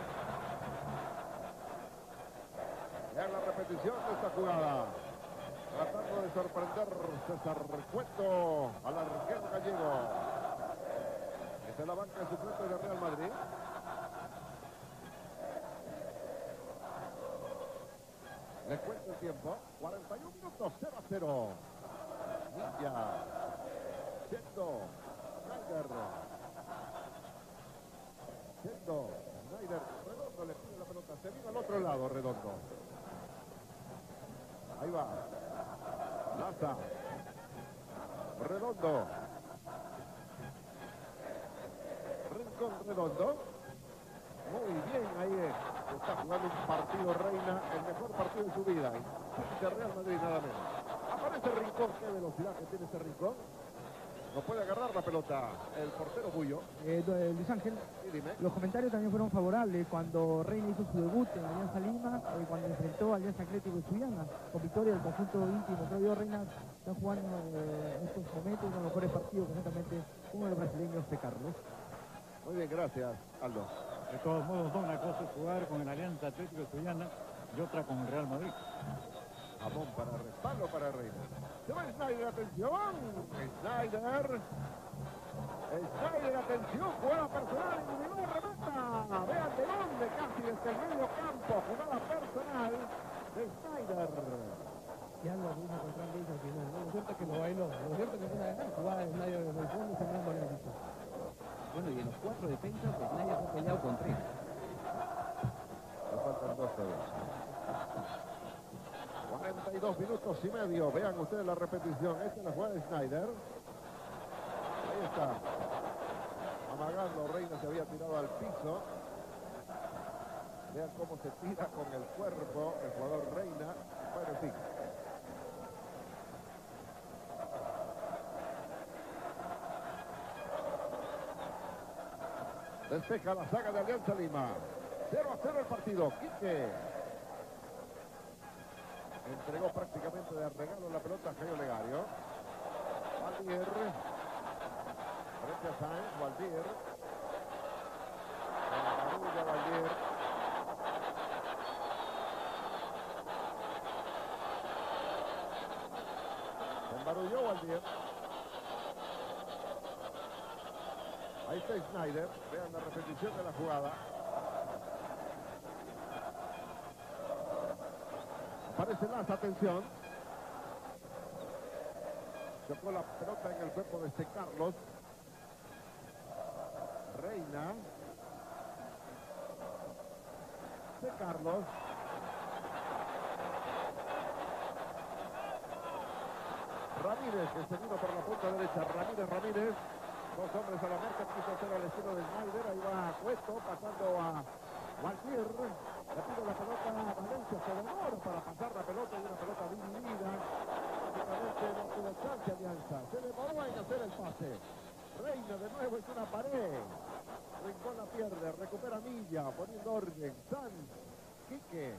Vean la repetición de esta jugada. Tratando de sorprender César Cueto al arquero gallego. Esta es la banca de suplentes de Real Madrid. Les cuento el tiempo. 41 minutos, 0-0. Ninja. Chendo. Snyder. Chendo. Snyder. Redondo le pide la pelota. Se vino al otro lado, Redondo. Ahí va. Laza. Redondo. Rincón Redondo. Muy bien, ahí está jugando un partido Reina, el mejor partido de su vida. De Real Madrid, nada menos. Aparece Rincón, qué velocidad que tiene este Rincón. No puede agarrar la pelota el portero Bullo. Luis Ángel, Sí, dime. los comentarios también fueron favorables cuando Reina hizo su debut en Alianza Lima, cuando enfrentó a Alianza Atlético de Sullana. Con victoria del conjunto íntimo. Claudio Reina está jugando en estos momentos uno de los mejores partidos, conjuntamente con el brasileño José Carlos. Muy bien, gracias, Aldo. De todos modos, una cosa es jugar con el Alianza Atlético de Sullana y otra con el Real Madrid. Jamón para respaldo para Reina. Se va Snyder, atención. Snyder. Snyder, atención. Jugada personal, individual, remata. Vean de dónde, casi desde el medio campo. Jugada personal de Snyder. Ya lo vimos contra el al final, ¿no? Lo cierto es que lo bailó. Lo cierto es que fue una jugada de Snyder desde el fondo, se me el piso. Bueno, y en los 4 defensas, Snyder fue peleado con 3. Le faltan 2 todavía. 42 minutos y medio. Vean ustedes la repetición. Esta es la jugada de Snyder. Ahí está. Amagando, Reina se había tirado al piso. Vean cómo se tira con el cuerpo el jugador Reina. Bueno, en fin. Despeja la saga de Alianza Lima. 0-0 el partido. Quique. Entregó prácticamente de regalo la pelota a Jairo Legario. Valdir. Frente a Sáenz. Valdir. Marulla, Valdir. Se embarulló Valdir. Ahí está Snyder. Vean la repetición de la jugada. Aparece Laza, atención. Chocó la pelota en el cuerpo de este Carlos. Reina. De Carlos. Ramírez, que se vino por la punta derecha. Ramírez. 2 hombres a la marca, quiso hacer al estilo de Snyder. Ahí va Cueto, pasando a Valdir. Le pide la pelota a Valencia, se demora para pasar la pelota y una pelota dividida. Prácticamente no tuvo chance Alianza. Se demoró en hacer el pase. Reina de nuevo es una pared. Rincón la pierde, recupera Milla, poniendo orden. Sanz, Quique.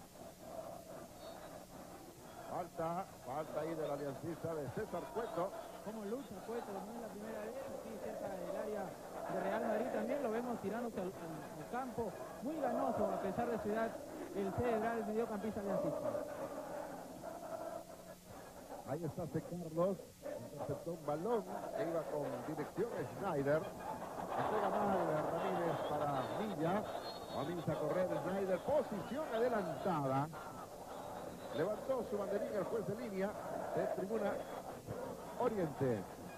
Falta ahí del aliancista de César Cueto. Cómo lucha Cueto, no es la primera vez, aquí cerca del área de Real Madrid también lo vemos tirándose al campo, muy ganoso a pesar de su edad, el cerebral, el mediocampista aliancista. Ahí está C. Carlos, interceptó un balón que iba con dirección Snyder. Entrega mal Ramírez para Villa, comienza a correr Snyder, posición adelantada. Levantó su banderín el juez de línea de Tribuna Oriente.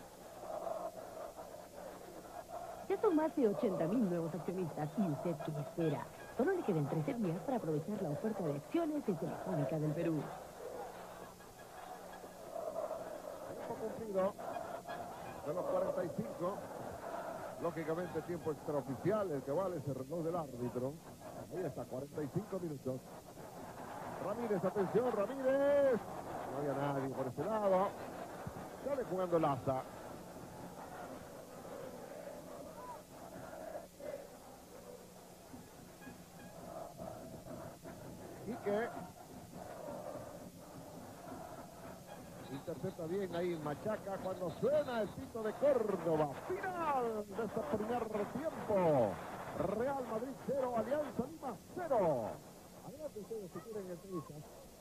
Ya son más de 80.000 nuevos accionistas. ¿Y usted qué espera? Solo le quedan 13 días para aprovechar la oferta de acciones de Telefónica del Perú. Tiempo cumplido de los 45. Lógicamente tiempo extraoficial, el que vale es el reloj del árbitro. Ahí está, 45 minutos. Ramírez, atención, Ramírez. No había nadie por ese lado. Sale jugando Laza. Quique. Intercepta bien ahí Machaca cuando suena el pito de Córdoba. Final de este primer tiempo. Real Madrid 0, Alianza Lima 0. Adelante ustedes si quieren entrevistas.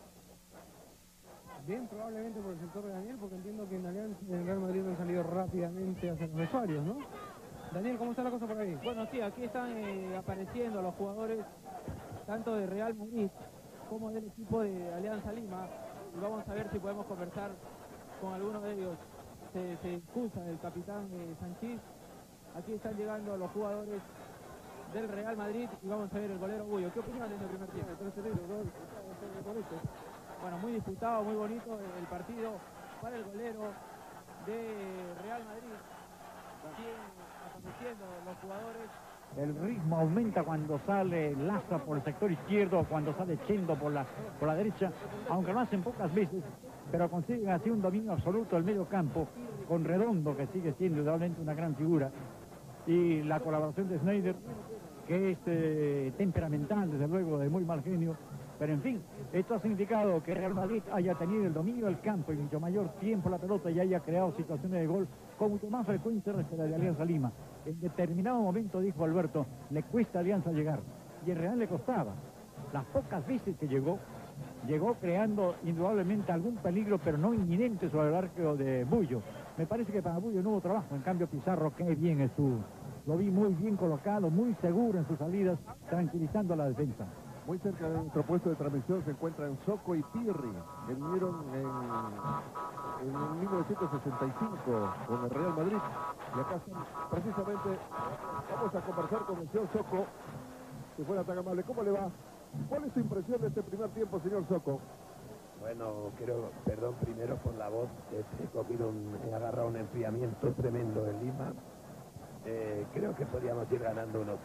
Bien, probablemente por el sector de Daniel, porque entiendo que en Alianza y en Real Madrid han salido rápidamente hacia los vestuarios, ¿no? Daniel, ¿cómo está la cosa por ahí? Bueno, sí, aquí están apareciendo los jugadores tanto de Real Madrid como del equipo de Alianza Lima. Y vamos a ver si podemos conversar con alguno de ellos. Se excusa el capitán Sanchís. Aquí están llegando los jugadores del Real Madrid y vamos a ver el golero Bullo. ¿Qué opinas de ese primer tiempo? Bueno, muy disputado, muy bonito el partido para el golero de Real Madrid. Siguen apareciendo los jugadores. El ritmo aumenta cuando sale Laza por el sector izquierdo, cuando sale Chendo por la derecha, aunque lo hacen pocas veces, pero consiguen así un dominio absoluto del medio campo, con Redondo, que sigue siendo realmente una gran figura, y la colaboración de Sneijder, que es temperamental, desde luego, de muy mal genio. Pero en fin, esto ha significado que Real Madrid haya tenido el dominio del campo y mucho mayor tiempo la pelota y haya creado situaciones de gol con mucho más frecuencia que la de Alianza Lima. En determinado momento, dijo Alberto, le cuesta a Alianza llegar. Y en realidad le costaba. Las pocas veces que llegó creando indudablemente algún peligro, pero no inminente sobre el arco de Bullo. Me parece que para Bullo no hubo trabajo. En cambio, Pizarro, qué bien estuvo. Lo vi muy bien colocado, muy seguro en sus salidas, tranquilizando a la defensa. Muy cerca de nuestro puesto de transmisión se encuentran Socco y Pirri, que vinieron en 1965 con el Real Madrid. Y acá están, precisamente, vamos a conversar con el señor Socco, si fuera tan amable. ¿Cómo le va? ¿Cuál es su impresión de este primer tiempo, señor Socco? Bueno, perdón primero por la voz, he agarrado un enfriamiento tremendo en Lima. Creo que podríamos ir ganando 1-0, 2-0.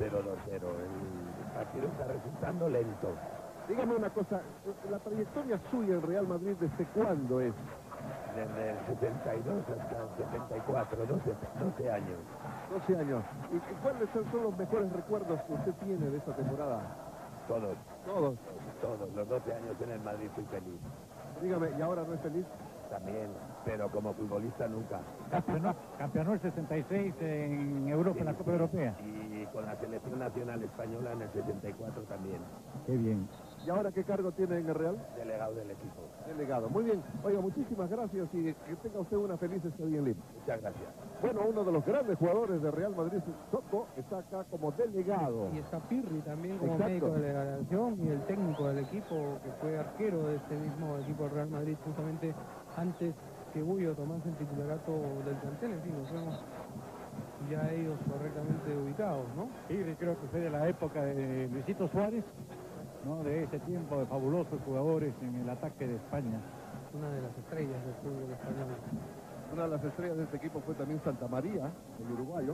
El partido está resultando lento. Dígame una cosa, la trayectoria suya en Real Madrid, ¿desde cuándo es? Desde el 72 hasta el 74, 12 años. 12 años. ¿Y cuáles son los mejores recuerdos que usted tiene de esta temporada? Todos. Todos. Todos. Los 12 años en el Madrid fui feliz. Dígame, ¿y ahora no es feliz? También, pero como futbolista nunca. Campeonó el 66 en Europa, sí, en la Copa Europea. Y con la selección nacional española en el 74 también. Qué bien. ¿Y ahora qué cargo tiene en el Real? Delegado del equipo. Delegado. Muy bien. Oiga, muchísimas gracias y que tenga usted una feliz estadía en Lima. Muchas gracias. Bueno, uno de los grandes jugadores de Real Madrid, Socco, está acá como delegado. Y está Pirri también como Exacto. médico de delegación y el técnico del equipo, que fue arquero de este mismo equipo del Real Madrid, justamente antes que Bullo tomase el titularato del plantel. En fin, nos vemos ya ellos correctamente ubicados, ¿no? Pirri creo que fue de la época de Luisito Suárez, ¿no? De ese tiempo de fabulosos jugadores en el ataque de España. Una de las estrellas del fútbol español. Una de las estrellas de este equipo fue también Santa María, el uruguayo.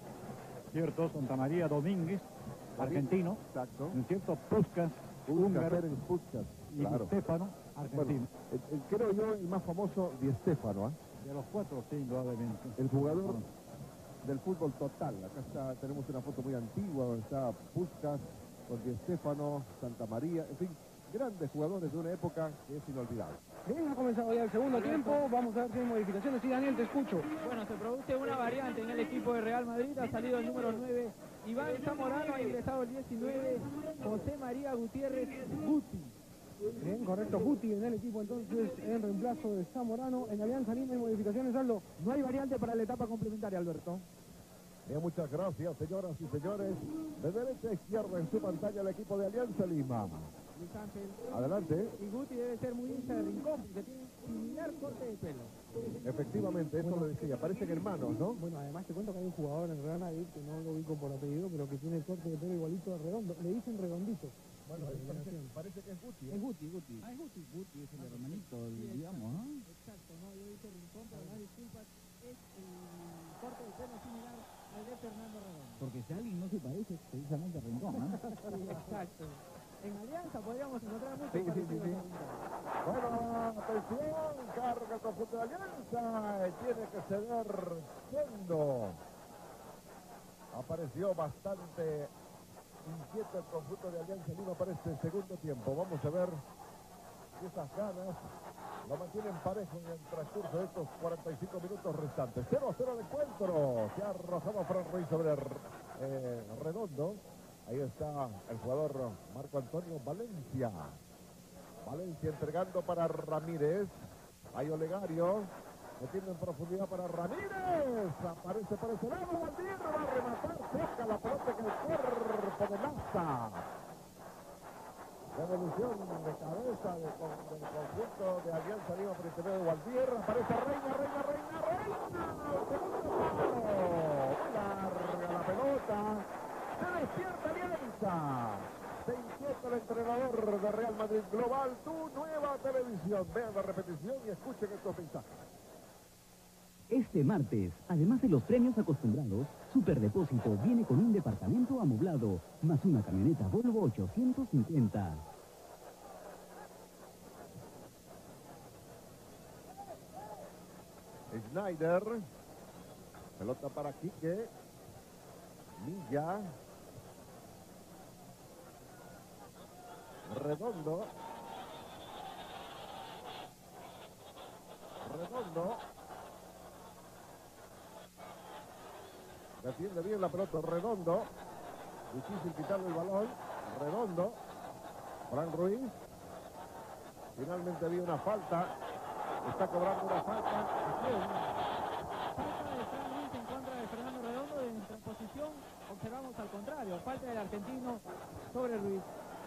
Cierto, Santa María Domínguez, argentino. Exacto. En cierto, Puskás, húngaro. Puskás, Y claro. Di Stéfano, argentino. Bueno, creo yo el más famoso, Di Stéfano, ¿eh? De los cuatro, sí, indudablemente. El jugador del fútbol total. Acá tenemos una foto muy antigua donde está Puskás con Di Stéfano, Santa María, en fin, grandes jugadores de una época que es inolvidable. Bien, ha comenzado ya el segundo tiempo, vamos a ver si hay modificaciones. Sí, Daniel, te escucho. Bueno, se produce una variante en el equipo de Real Madrid. Ha salido el número 9, Iván Zamorano, ha ingresado el 19, José María Gutiérrez Guti. Bien, correcto, Guti en el equipo entonces en reemplazo de Zamorano. En Alianza Lima hay modificaciones, Aldo. No hay variante para la etapa complementaria, Alberto. Bien, muchas gracias, señoras y señores. De derecha a izquierda en su pantalla el equipo de Alianza Lima. Luis Ángel. Adelante. Y Guti debe ser muy hincha de Rincón, porque tiene similar corte de pelo. Efectivamente, eso lo decía, parecen hermanos, ¿no? Bueno, además te cuento que hay un jugador en Real Madrid que no lo ubico por apellido, pero que tiene el corte de pelo igualito a Redondo. Le dicen Redondito. Bueno, parece que es Guti. Es Guti. Ah, es Guti. Guti es el hermanito, digamos, ¿no? Exacto, no, yo dije Rincón, pero las disculpas. Es el corte de pelo similar al de Fernando Redondo. Porque si alguien no se parece, precisamente a Rincón, ¿no? Sí, exacto. En Alianza podríamos encontrar mucho. Sí. Bueno, atención, carga el conjunto de Alianza. Tiene que ceder Chendo. Apareció bastante Inquieta el conjunto de Alianza Lima para este segundo tiempo. Vamos a ver si esas ganas lo mantienen parejo en el transcurso de estos 45 minutos restantes. 0-0 de encuentro. Se ha arrojado Fran Ruiz sobre Redondo. Ahí está el jugador Marco Antonio Valencia. Valencia entregando para Ramírez. Hay Olegario. Metiendo en profundidad para Ramírez. Aparece por ese lado. Valdir va a rematar. Toca la pelota en el cuerpo de Laza. Revolución de cabeza del conjunto de Alianza Lima por el de Valdir. Aparece Reina. Segundo palo. Larga la pelota. Se despierta Alianza. Se inquieta el entrenador de Real Madrid Global. Tu nueva televisión. Vean la repetición y escuchen estos mensajes. Este martes, además de los premios acostumbrados, Superdepósito viene con un departamento amoblado, más una camioneta Volvo 850. Schneider. Pelota para Quique. Milla. Redondo. Defiende bien la pelota Redondo. Difícil quitarle el balón. Redondo. Fran Ruiz. Finalmente había una falta. Está cobrando una falta. Falta de Fran Ruiz en contra de Fernando Redondo. En transposición observamos al contrario. Falta del argentino sobre Ruiz.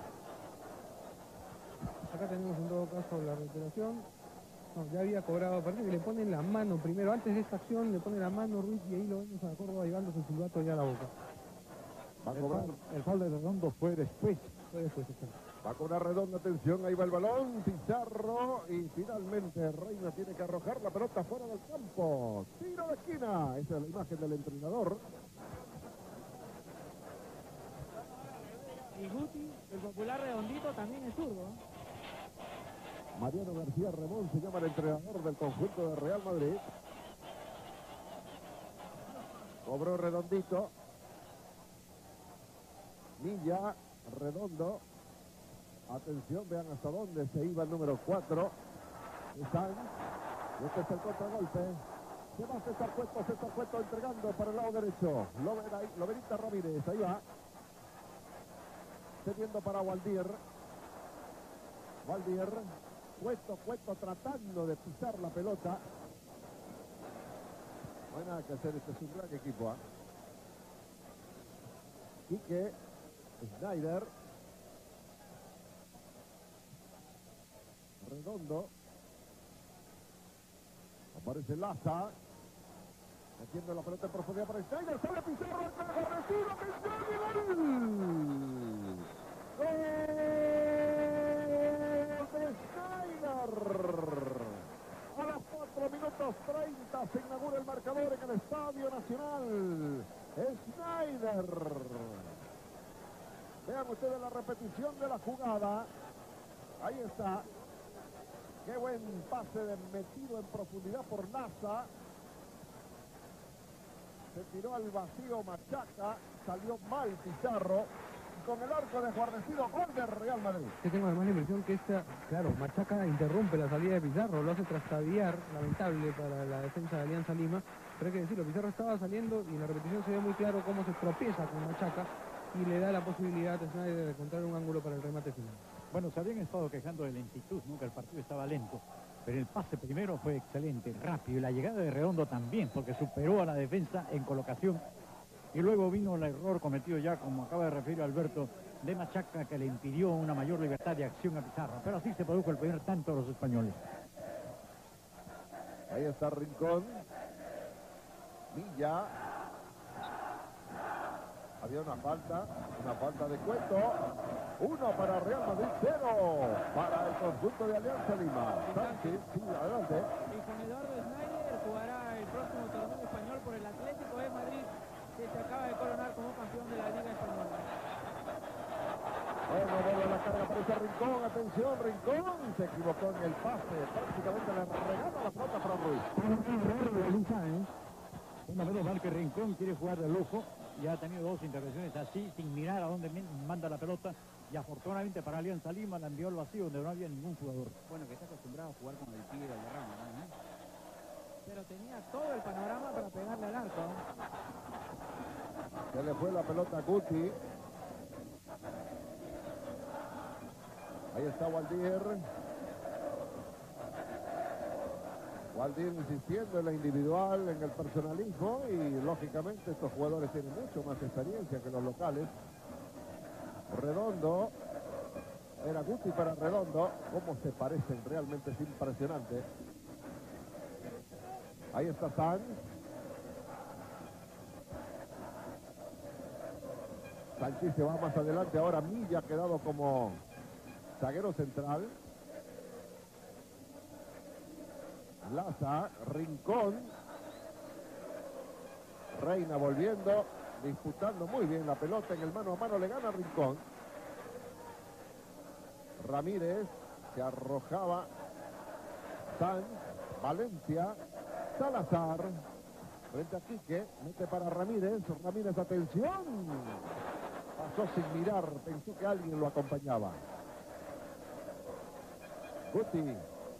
Acá tenemos en todo caso la reiteración. No, ya había cobrado, parece que le ponen la mano primero, antes de esta acción le pone la mano Ruiz y ahí lo vemos a Córdoba llevándose el silbato ya a la boca. Va a cobrar. El foul de Redondo fue después. Va con una redonda, atención, ahí va el balón, Pizarro y finalmente Reina tiene que arrojar la pelota fuera del campo. Tiro de esquina, esa es la imagen del entrenador. Y Guti, el popular Redondito, también es zurdo. Mariano García Remón se llama el entrenador del conjunto de Real Madrid. Cobró Redondito. Milla, Redondo. Atención, vean hasta dónde se iba el número 4. Están. Este es el contragolpe. Se va César Cueto entregando para el lado derecho. Loberita Ramírez, ahí va. Cediendo para Valdir. Cueto tratando de pisar la pelota. No hay nada que hacer, este es un gran equipo. Quique, Schneider. Redondo. Aparece Laza. Metiendo la pelota en profundidad para Schneider. Sale Pizarro, recibe, atención y gol. ¡Gol de Schneider! A los 4 minutos 30 se inaugura el marcador en el Estadio Nacional. Schneider. Vean ustedes la repetición de la jugada. Ahí está. Qué buen pase metido en profundidad por Laza. Se tiró al vacío Machaca. Salió mal Pizarro. Con el arco desguarnecido, gol del Real Madrid. Yo tengo además la impresión que claro, Machaca interrumpe la salida de Pizarro, lo hace trastabillar, lamentable para la defensa de Alianza Lima. Pero hay que decirlo, Pizarro estaba saliendo y en la repetición se ve muy claro cómo se tropieza con Machaca y le da la posibilidad a Schneider de encontrar un ángulo para el remate final. Bueno, se habían estado quejando de lentitud, ¿no? Que el partido estaba lento. Pero el pase primero fue excelente, rápido. Y la llegada de Redondo también, porque superó a la defensa en colocación. Y luego vino el error cometido ya, como acaba de referir Alberto, de Machaca, que le impidió una mayor libertad de acción a Pizarro. Pero así se produjo el primer tanto de los españoles. Ahí está Rincón. Villa. Había una falta de Cueto. 1 para Real Madrid, 0 para el conjunto de Alianza Lima. Sánchez, sí, adelante. Y con Eduardo Schneider jugará el próximo torneo español por el Atlético de Madrid, que se acaba de coronar como campeón de la Liga Española. Bueno, vuelve la carga, aparece Rincón, atención, Rincón, se equivocó en el pase, prácticamente le regala la pelota para Ruiz. Una vez mal que Rincón quiere jugar de lujo y ha tenido 2 intervenciones así, sin mirar a dónde manda la pelota, y afortunadamente para Alianza Lima la envió al vacío donde no había ningún jugador. Bueno, que está acostumbrado a jugar con el pie de Valderrama, ¿no? Pero tenía todo el panorama para pegarle al arco. Se le fue la pelota a Guti. Ahí está Waldir. Waldir insistiendo en la individual, en el personalismo, y lógicamente estos jugadores tienen mucho más experiencia que los locales. Redondo. Era Guti para Redondo. Cómo se parecen, realmente es impresionante. Ahí está Sanz. Sanchís se va más adelante. Ahora Milla ha quedado como zaguero central. Laza, Rincón. Reina volviendo, disputando muy bien la pelota en el mano a mano. Le gana Rincón. Ramírez se arrojaba. Sanz, Valencia, Salazar. Frente a Quique, mete para Ramírez. Ramírez, atención. Pasó sin mirar, pensó que alguien lo acompañaba. Guti.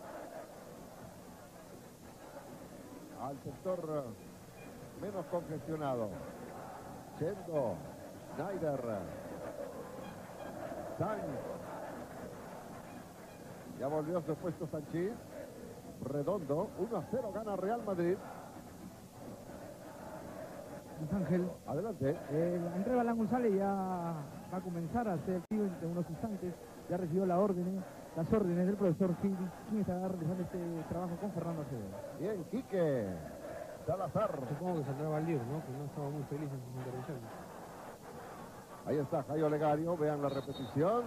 Al sector menos congestionado. Chendo. Schneider. Sanz. Ya volvió a su puesto Sanchís. Redondo. 1-0 gana Real Madrid. Luis Ángel. Adelante. André Balán González ya va a comenzar a ser activo en unos instantes. Ya recibió las órdenes del profesor Gil, quien estará realizando este trabajo con Fernando Acevedo. Bien, Quique. Salazar. Supongo que saldrá Valdir, ¿no? Que no estaba muy feliz en sus intervenciones. Ahí está Jairo Legario. Vean la repetición.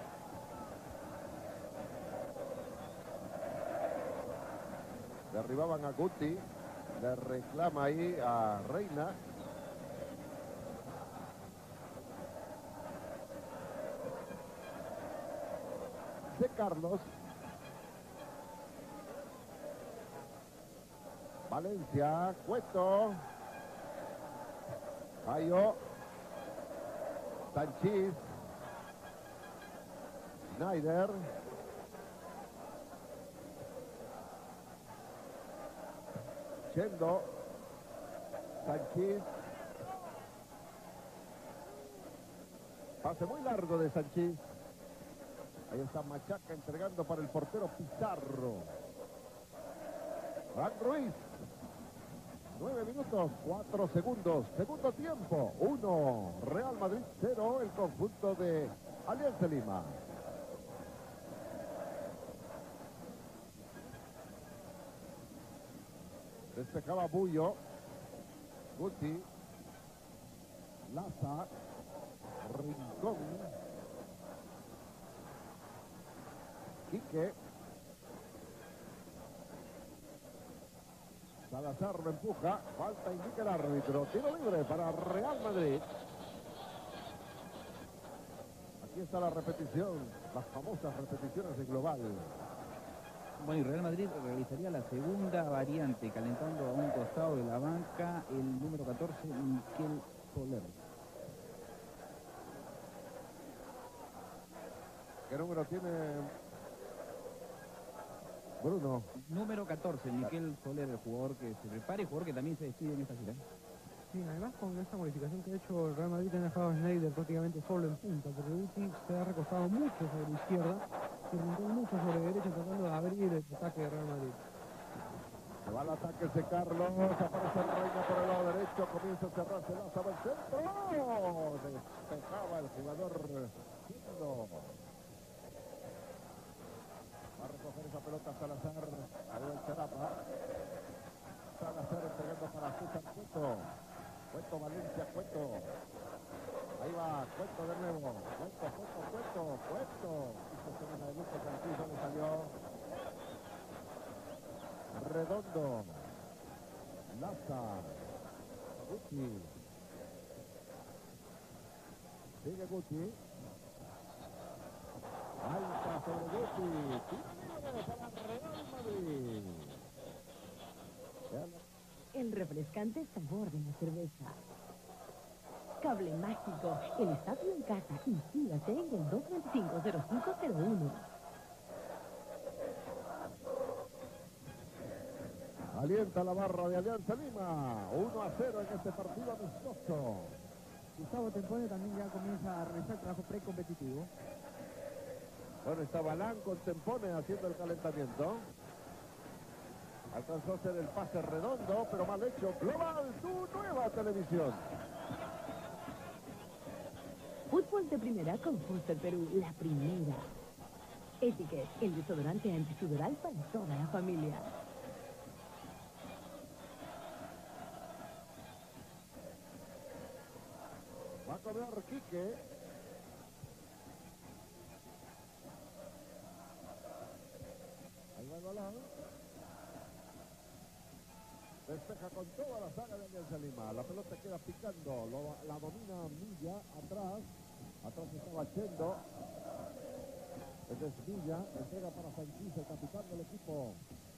Derribaban a Guti. Le reclama ahí a Reina. De Carlos. Valencia, Cueto. Jairo. Sanchís. Schneider. Chendo. Sanchís. Pase muy largo de Sanchís. Ahí está Machaca entregando para el portero Pizarro. Frank Ruiz. 9 minutos, 4 segundos. Segundo tiempo. 1. Real Madrid 0. El conjunto de Alianza Lima. Despejaba Bullo. Guti. Laza. Rincón. Quique. Salazar lo empuja. Falta, indica el árbitro. Tiro libre para Real Madrid. Aquí está la repetición. Las famosas repeticiones de Global. Bueno, y Real Madrid realizaría la segunda variante, calentando a un costado de la banca el número 14, Miquel Soler. ¿Qué número tiene Bruno? Número 14, Miquel Soler, el jugador que se prepara y jugador que también se despide en esta gira. Sí, además con esta modificación que ha hecho el Real Madrid, ha dejado a Schneider prácticamente solo en punta, porque Guti se ha recostado mucho sobre la izquierda y Rincón mucho sobre derecha, tratando de abrir el ataque de Real Madrid. Se va al ataque de Carlos, aparece Reina por el lado derecho, comienza a cerrarse Laza al centro. Despejaba el jugador Chendo. Va a recoger esa pelota Salazar, a el Charapa. Salazar entregando para César Cueto. Cueto, Valencia, Cueto. Ahí va, Cueto de nuevo. Cueto. Hizo semana de lujo, Sanchís, le salió. Redondo. Laza. Guti. Sigue Guti. Alta sobre Guti. Tiro para Real Madrid. El refrescante sabor de la cerveza. Cable Mágico, el estadio en casa. Inscríbase en el 225-0501. Alienta la barra de Alianza Lima. 1-0 en este partido amistoso. Gustavo Tempone también ya comienza a realizar trabajo precompetitivo. Bueno, está Balán con Tempone haciendo el calentamiento. Alcanzó a hacer el pase redondo, pero mal hecho. Global, tu nueva televisión. Fútbol de primera con Foster Perú, la primera. Etiquet, el desodorante antisudoral para toda la familia. Va a cobrar Quique. Ahí va el balón. Despeja con toda la saga de Alianza Lima. La pelota queda picando. La domina Milla atrás. Atrás estaba Chendo. Este es Villa. Entrega para Sanchís, el capitán del equipo.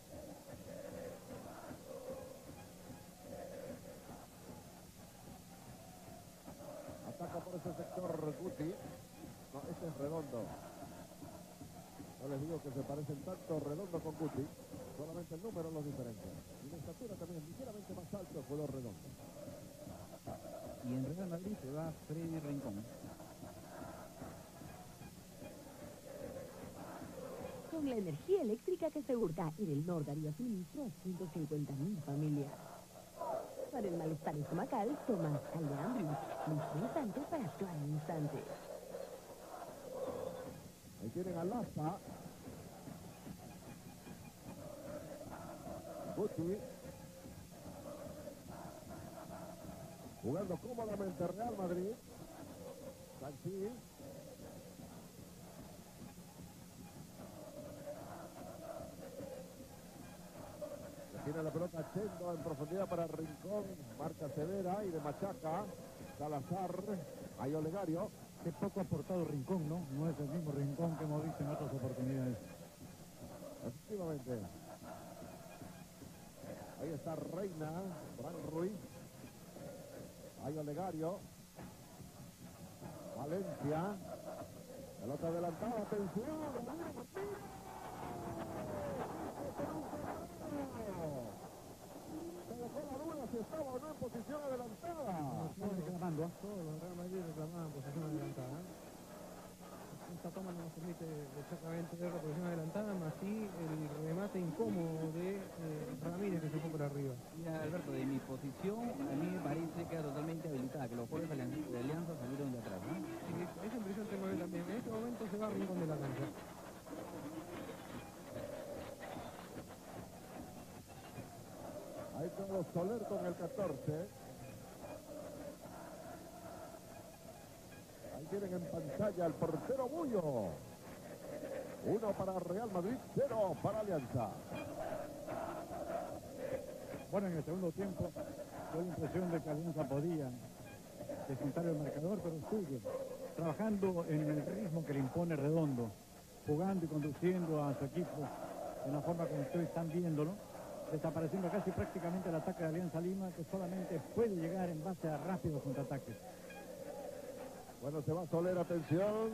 Ataca por ese sector Guti. No, este es Redondo. No les digo que se parecen tanto Redondo con Guti. Solamente el número los diferencia. Y la estatura también ligeramente más alto fue Redondo. Y en Real Madrid se va Freddy Rincón. Con la energía eléctrica que se hurta en el Nor Darío suministro a 150.000 familias. Para el malestar estomacal, toma sal de Andrews. Listo instante para actuar en instante. Ahí tienen a Laza. Guti. Jugando cómodamente Real Madrid. Sanchís. Tiene la pelota Chendo en profundidad para Rincón. Marca severa y de machaca. Salazar. Ahí Olegario. Qué poco ha aportado Rincón, ¿no? No es el mismo Rincón que hemos visto en otras oportunidades. Efectivamente. Ahí está Reina. Bran Ruiz. Ahí Olegario. Valencia. Pelota adelantada. Atención. Se dejó la duda si estaba o no en posición adelantada. Todos los Real Madrid reclamaban posición adelantada. Esta toma no nos permite exactamente ver la posición adelantada, más sí el remate incómodo de Ramírez que se fue por arriba. Mira, Alberto, de mi posición, a mí me parece que era totalmente habilitada, que los jugadores de Alianza salieron de atrás, ¿no? Sí, esa impresión tengo yo también. En este momento se va a Rincón de la cancha. Ahí Carlos Soler con el 14. Ahí tienen en pantalla al portero Bullo. 1 para Real Madrid, 0 para Alianza. Bueno, en el segundo tiempo, dio la impresión de que Alianza podía descontar el marcador, pero sigue trabajando en el ritmo que le impone Redondo, jugando y conduciendo a su equipo de una forma como ustedes están viéndolo, desapareciendo casi prácticamente el ataque de Alianza Lima, que solamente puede llegar en base a rápidos contraataques. Bueno, se va Soler, atención.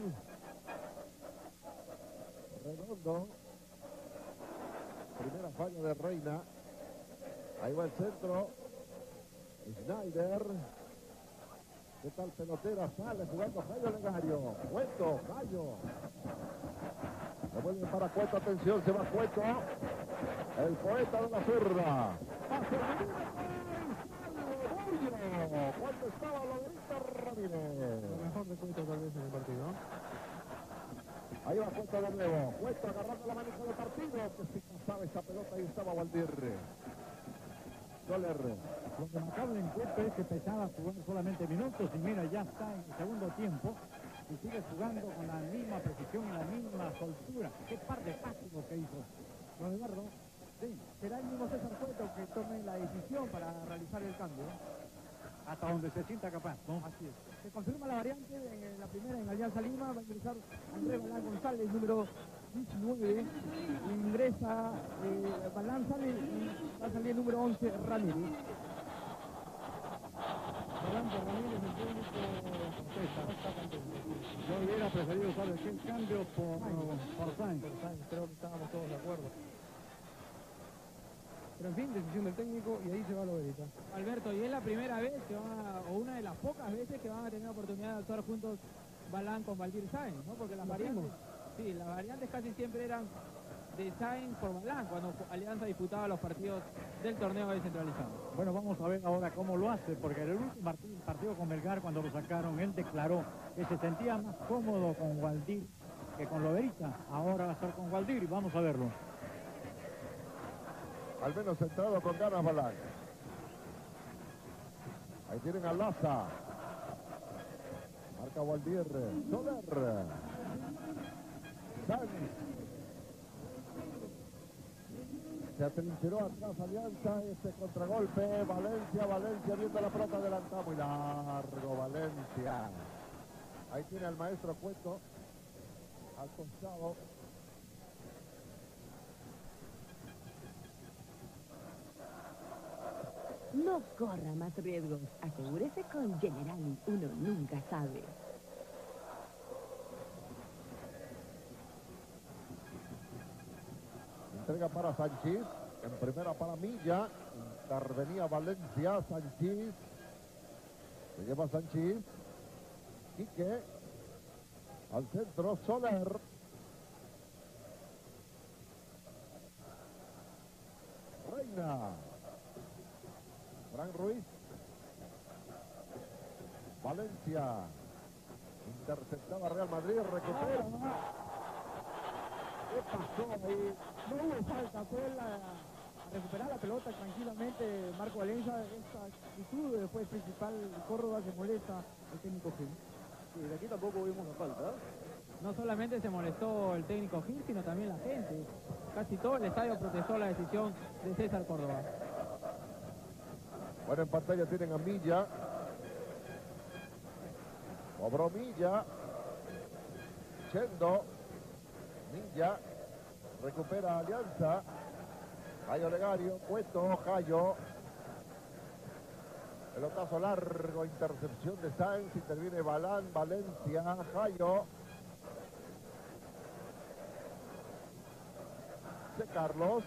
Redondo. Primera falla de Reina. Ahí va el centro. Schneider. ¿Qué tal pelotera? Sale jugando Jairo Legario. Cueto, Gallo. Devuelven para Cueto, atención, se va Cueto. El poeta de la zurda. Pase cuando estaba Lodrito Ramírez. Lo mejor de Cueto tal vez en el partido. Ahí va Cueto de nuevo. Cueto agarrando la manija del partido. Que si pasaba esa pelota, ahí estaba Valdir. Soler. Lo remarcable en Cueto es que pesaba jugar solamente minutos y mira, ya está en el segundo tiempo y sigue jugando con la misma precisión y la misma soltura. Qué par de pasos que hizo. Don Eduardo, sí, será el mismo César Cueto que tome la decisión para realizar el cambio. Hasta donde se sienta capaz, ¿no? Así es. Se confirma la variante en la primera en Alianza Lima. Va a ingresar Andrés Balán González, número 19. Ingresa Balán, sale y va a salir el número 11, Ramírez. Rolando Ramírez, el técnico César, está contento. Yo hubiera preferido, ¿sabes qué? Cambio por Sainz. Creo que estábamos todos de acuerdo. Pero en fin, decisión del técnico y ahí se va Loberita. Alberto, y es la primera vez que o una de las pocas veces que van a tener oportunidad de actuar juntos Balán con Valdir Sainz, ¿no? Porque las variantes, sí, las variantes casi siempre eran de Sainz por Balán cuando Alianza disputaba los partidos del torneo descentralizado. Bueno, vamos a ver ahora cómo lo hace, porque en el último partido con Melgar, cuando lo sacaron, él declaró que se sentía más cómodo con Valdir que con Loberita. Ahora va a estar con Valdir y vamos a verlo. Al menos centrado con ganas Balán. Ahí tienen a Laza. Marca Valdir. Soler. Sanz. Se atrincheró atrás Alianza. Este contragolpe. Valencia viendo la pelota adelantada. Muy largo Valencia. Ahí tiene al maestro Cueto. Al costado. No corra más riesgos. Asegúrese con Generali. Uno nunca sabe. Entrega para Sánchez. En primera para Milla. Intervenía Valencia. Sánchez. Se lleva Sánchez. Quique. Al centro. Soler. Reina. Fran Ruiz. Valencia. Interceptaba Real Madrid. Recupera. ¿Qué pasó ahí? No hubo falta, fue a recuperar la pelota tranquilamente Marco Valencia. Esta actitud después principal Córdoba se molesta el técnico Gil. Sí, de aquí tampoco vimos la falta. No solamente se molestó el técnico Gil, sino también la gente. Casi todo el estadio protestó la decisión de César Córdoba. Bueno, en pantalla tienen a Milla. Cobró Milla. Chendo. Milla. Recupera Alianza. Jayo Legario. Cueto. Jayo. Pelotazo largo. Intercepción de Sainz. Interviene Balán. Valencia. Jayo. C. Carlos.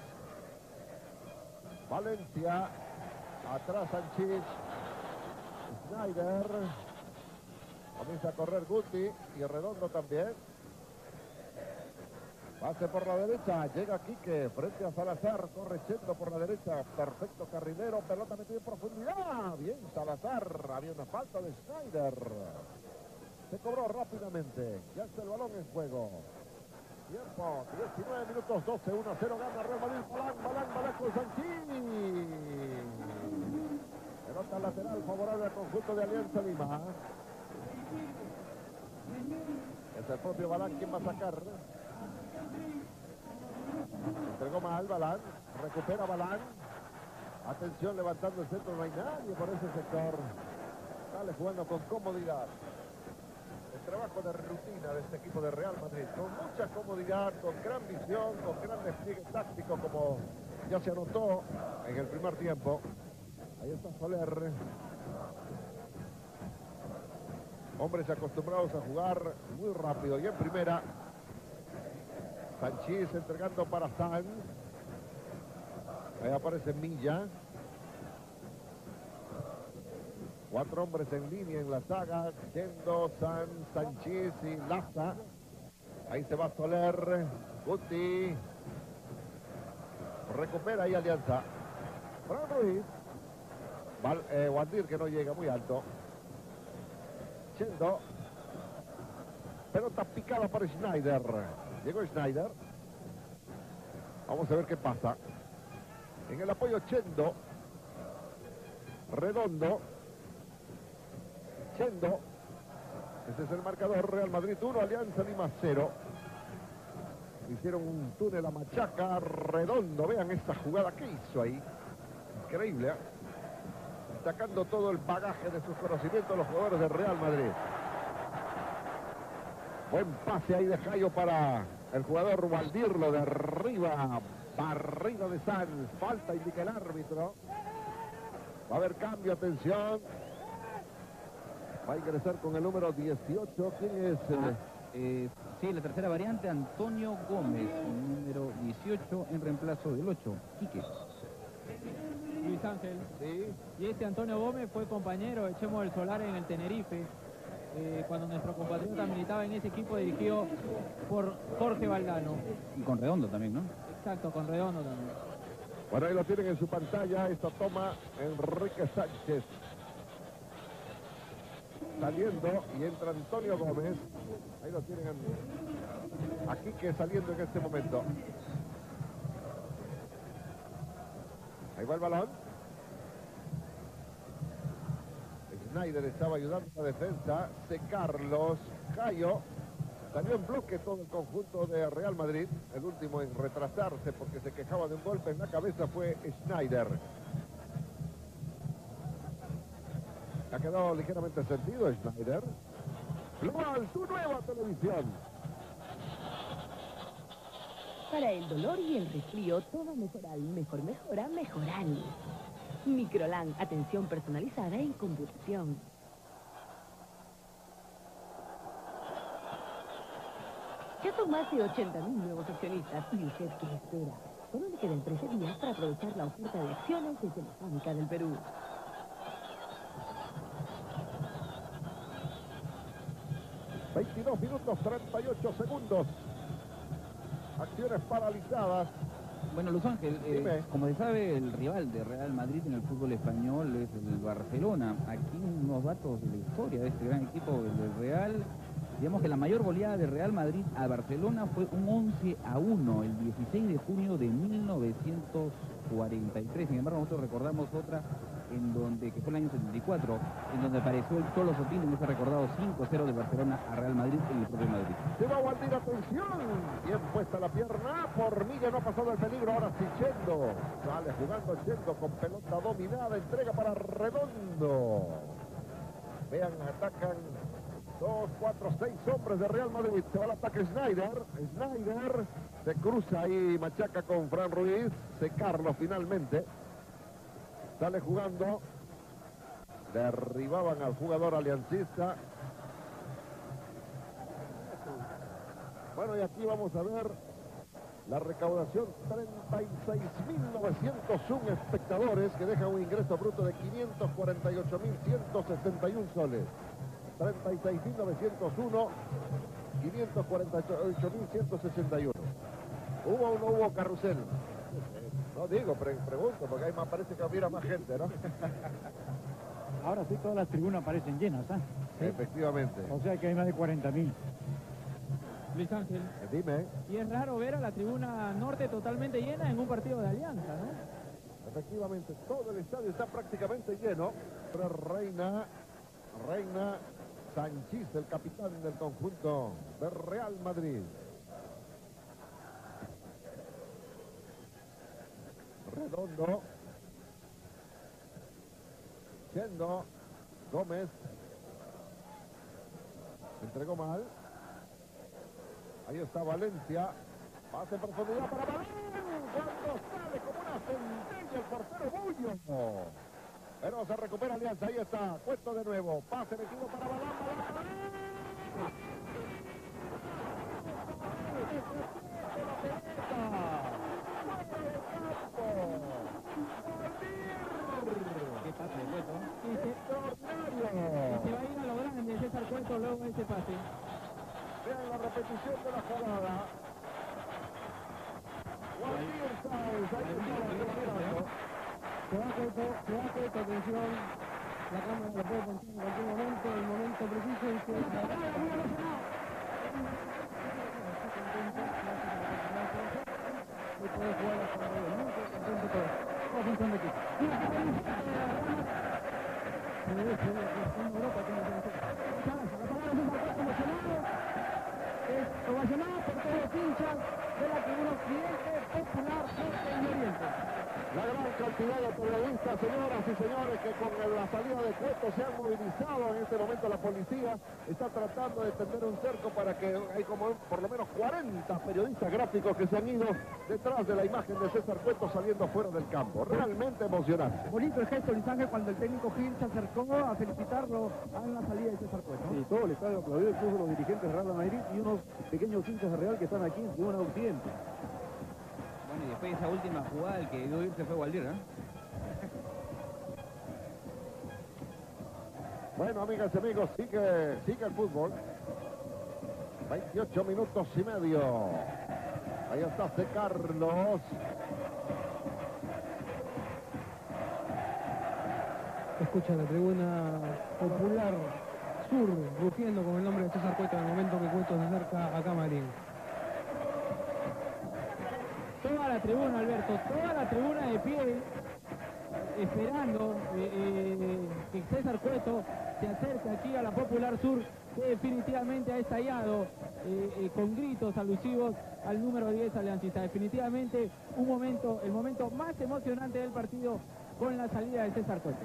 Valencia. Atrás Sánchez. Snyder. Comienza a correr Guti y Redondo también. Pase por la derecha. Llega Quique frente a Salazar. Corre Chendo por la derecha. Perfecto carrilero. Pelota metida en profundidad. Bien Salazar. Había una falta de Snyder. Se cobró rápidamente. Ya está el balón en juego. Tiempo, 19 minutos, 12, 1-0, gana Real Madrid. Balán con Sanchini. Pelota lateral favorable al conjunto de Alianza Lima. Es el propio Balán quien va a sacar. Entregó mal Balán, recupera Balán. Atención, levantando el centro, no hay nadie por ese sector. Sale jugando con comodidad. El trabajo de rutina de este equipo de Real Madrid, con mucha comodidad, con gran visión, con gran despliegue táctico, como ya se anotó en el primer tiempo. Ahí está Soler. Hombres acostumbrados a jugar muy rápido. Y en primera, Sánchez entregando para Sanz. Ahí aparece Milla. 4 hombres en línea en la saga. Chendo, Sanz, Sánchez y Laza. Ahí se va Soler. Guti. Recupera ahí Alianza. Fran Ruiz. Valdir que no llega, muy alto. Chendo. Pelota picada para Snyder. Llegó Snyder. Vamos a ver qué pasa. En el apoyo Chendo. Redondo. Chendo. Ese es el marcador. Real Madrid 1, Alianza Lima 0. Hicieron un túnel a Machaca. Redondo. Vean esta jugada que hizo ahí. Increíble, ¿eh? Sacando todo el bagaje de sus conocimientos los jugadores del Real Madrid. Buen pase ahí de Jayo para el jugador Valdir, lo de arriba. Barrida de Sanz. Falta, indica el árbitro. Va a haber cambio, atención. Va a ingresar con el número 18. ¿Quién es? Sí, la tercera variante, Antonio Gómez, número 18 en reemplazo del 8, Quique. Luis Ángel. Sí. Y este Antonio Gómez fue compañero de Chemo del Solar en el Tenerife, cuando nuestro compatriota militaba en ese equipo dirigido por Jorge Valdano. Y con Redondo también, ¿no? Exacto, con Redondo también. Bueno, ahí lo tienen en su pantalla. Esta toma Enrique Sánchez. Saliendo y entra Antonio Gómez. Ahí lo tienen aquí que saliendo en este momento. Ahí va el balón. Schneider estaba ayudando a la defensa. C. Carlos Cayo. Salió en bloque todo el conjunto de Real Madrid. El último en retrasarse porque se quejaba de un golpe en la cabeza fue Schneider. Ha quedado ligeramente sentido Schneider. Global, tu nueva televisión. Para el dolor y el resfrío, toma Mejoral. Mejor mejora, Mejoral. Microlan, atención personalizada en computación. Ya son más de 80.000 nuevos accionistas. ¿Y usted qué espera? Solo le quedan 13 días para aprovechar la oferta de acciones de Telefónica del Perú. 22 minutos 38 segundos. Acciones paralizadas. Bueno, Luis Ángel, como se sabe, el rival de Real Madrid en el fútbol español es el Barcelona. Aquí unos datos de la historia de este gran equipo del Real. Digamos que la mayor goleada de Real Madrid a Barcelona fue un 11-1 el 16 de junio de 1943. Sin embargo, nosotros recordamos otra que fue el año 74, en donde apareció el Cholo Sotín en ese recordado 5-0 de Barcelona a Real Madrid en el propio Madrid. Se va a Waldir, atención. Bien puesta la pierna. Por Milla no ha pasado el peligro. Ahora sí Chendo. Sale jugando Chendo con pelota dominada. Entrega para Redondo. Vean, atacan 2, 4, 6 hombres de Real Madrid. Se va al ataque Schneider. Schneider se cruza ahí, machaca con Fran Ruiz. C. Carlos finalmente. Sale jugando. Derribaban al jugador aliancista. Bueno, y aquí vamos a ver la recaudación. 36.901 espectadores que dejan un ingreso bruto de 548.161 soles. 36.901, 548.161. ¿Hubo o no hubo carrusel? No digo, pregunto, porque ahí me parece que hubiera más gente, ¿no? Ahora sí todas las tribunas parecen llenas, ¿ah? ¿Sí? Efectivamente. O sea que hay más de 40.000. Luis Ángel. Dime. Y es raro ver a la tribuna norte totalmente llena en un partido de Alianza, ¿no? Efectivamente, todo el estadio está prácticamente lleno. Pero Reina Sanchís, el capitán del conjunto de Real Madrid. Redondo. Chendo. Gómez. Entregó mal. Ahí está Valencia. Pase en profundidad para Balín. Cuando sale como una centella el portero Bullo. Pero se recupera Alianza. Ahí está. Cuesto de nuevo. Pase metido para Balán. Qué pase de Cueto. Y se va a ir a lo grande César Cueto luego de ese pase. Vean la repetición de la jugada. Waldir Sáenz. Ahí está la Se va Cueto, atención. La cámara lo puede contar en cualquier momento, el momento preciso en que... Y puede jugar hasta el muy contento todo. Todos función de equipo. Es ovacionado por todos los hinchas de la tribuna occidente popular norte y oriente. La gran cantidad de periodistas, señoras y señores, que con la salida de Cueto se han movilizado. En este momento la policía está tratando de tender un cerco para que hay como por lo menos 40 periodistas gráficos que se han ido detrás de la imagen de César Cueto saliendo fuera del campo. Realmente emocionante. Bonito el gesto, Luis Ángel, cuando el técnico Gil se acercó a felicitarlo en la salida de César Cueto. Sí, todo el estadio aplaudió, incluso los dirigentes de Real Madrid y unos pequeños hinchas de Real que están aquí en Tribuna Occidente. Bueno, y después de esa última jugada, el que dio irse fue Waldir, ¿eh? Bueno, amigas y amigos, sigue el fútbol. 28 minutos y medio. Ahí está C. Carlos. Escucha la tribuna popular sur rugiendo con el nombre de César Cueto en el momento que Cueto se acerca a Camarín. Toda la tribuna, Alberto, toda la tribuna de pie, esperando que César Cueto se acerque aquí a la Popular Sur, que definitivamente ha estallado con gritos alusivos al número 10 aliancista. Definitivamente el momento más emocionante del partido con la salida de César Cueto.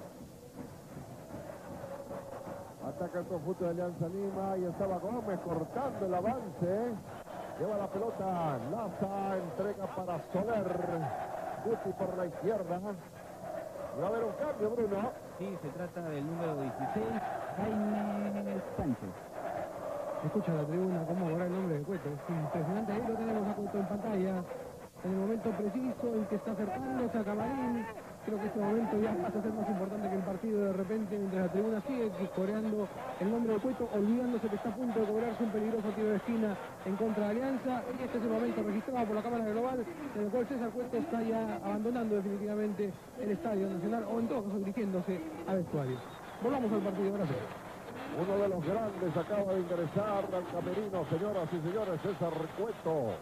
Ataca el conjunto de Alianza Lima y estaba Gómez cortando el avance. Lleva la pelota, Laza, entrega para Soler. Guti por la izquierda. Va a haber un cambio, Bruno. Sí, se trata del número 16, Jaime Sánchez. Escucha la tribuna cómo ahora el nombre de Cueto. Es impresionante, ahí lo tenemos a Cueto en pantalla. En el momento preciso en que está acercándose a Camarín. Creo que este momento ya pasa a ser más importante que el partido de repente, mientras la tribuna sigue coreando el nombre de Cueto, olvidándose que está a punto de cobrarse un peligroso tiro de esquina en contra de Alianza. Y este es el momento registrado por la cámara global en el cual César Cueto está ya abandonando definitivamente el Estadio Nacional, o en todo caso dirigiéndose al vestuario. Volvamos al partido, gracias. Uno de los grandes acaba de ingresar al camerino, señoras y señores, César Cueto.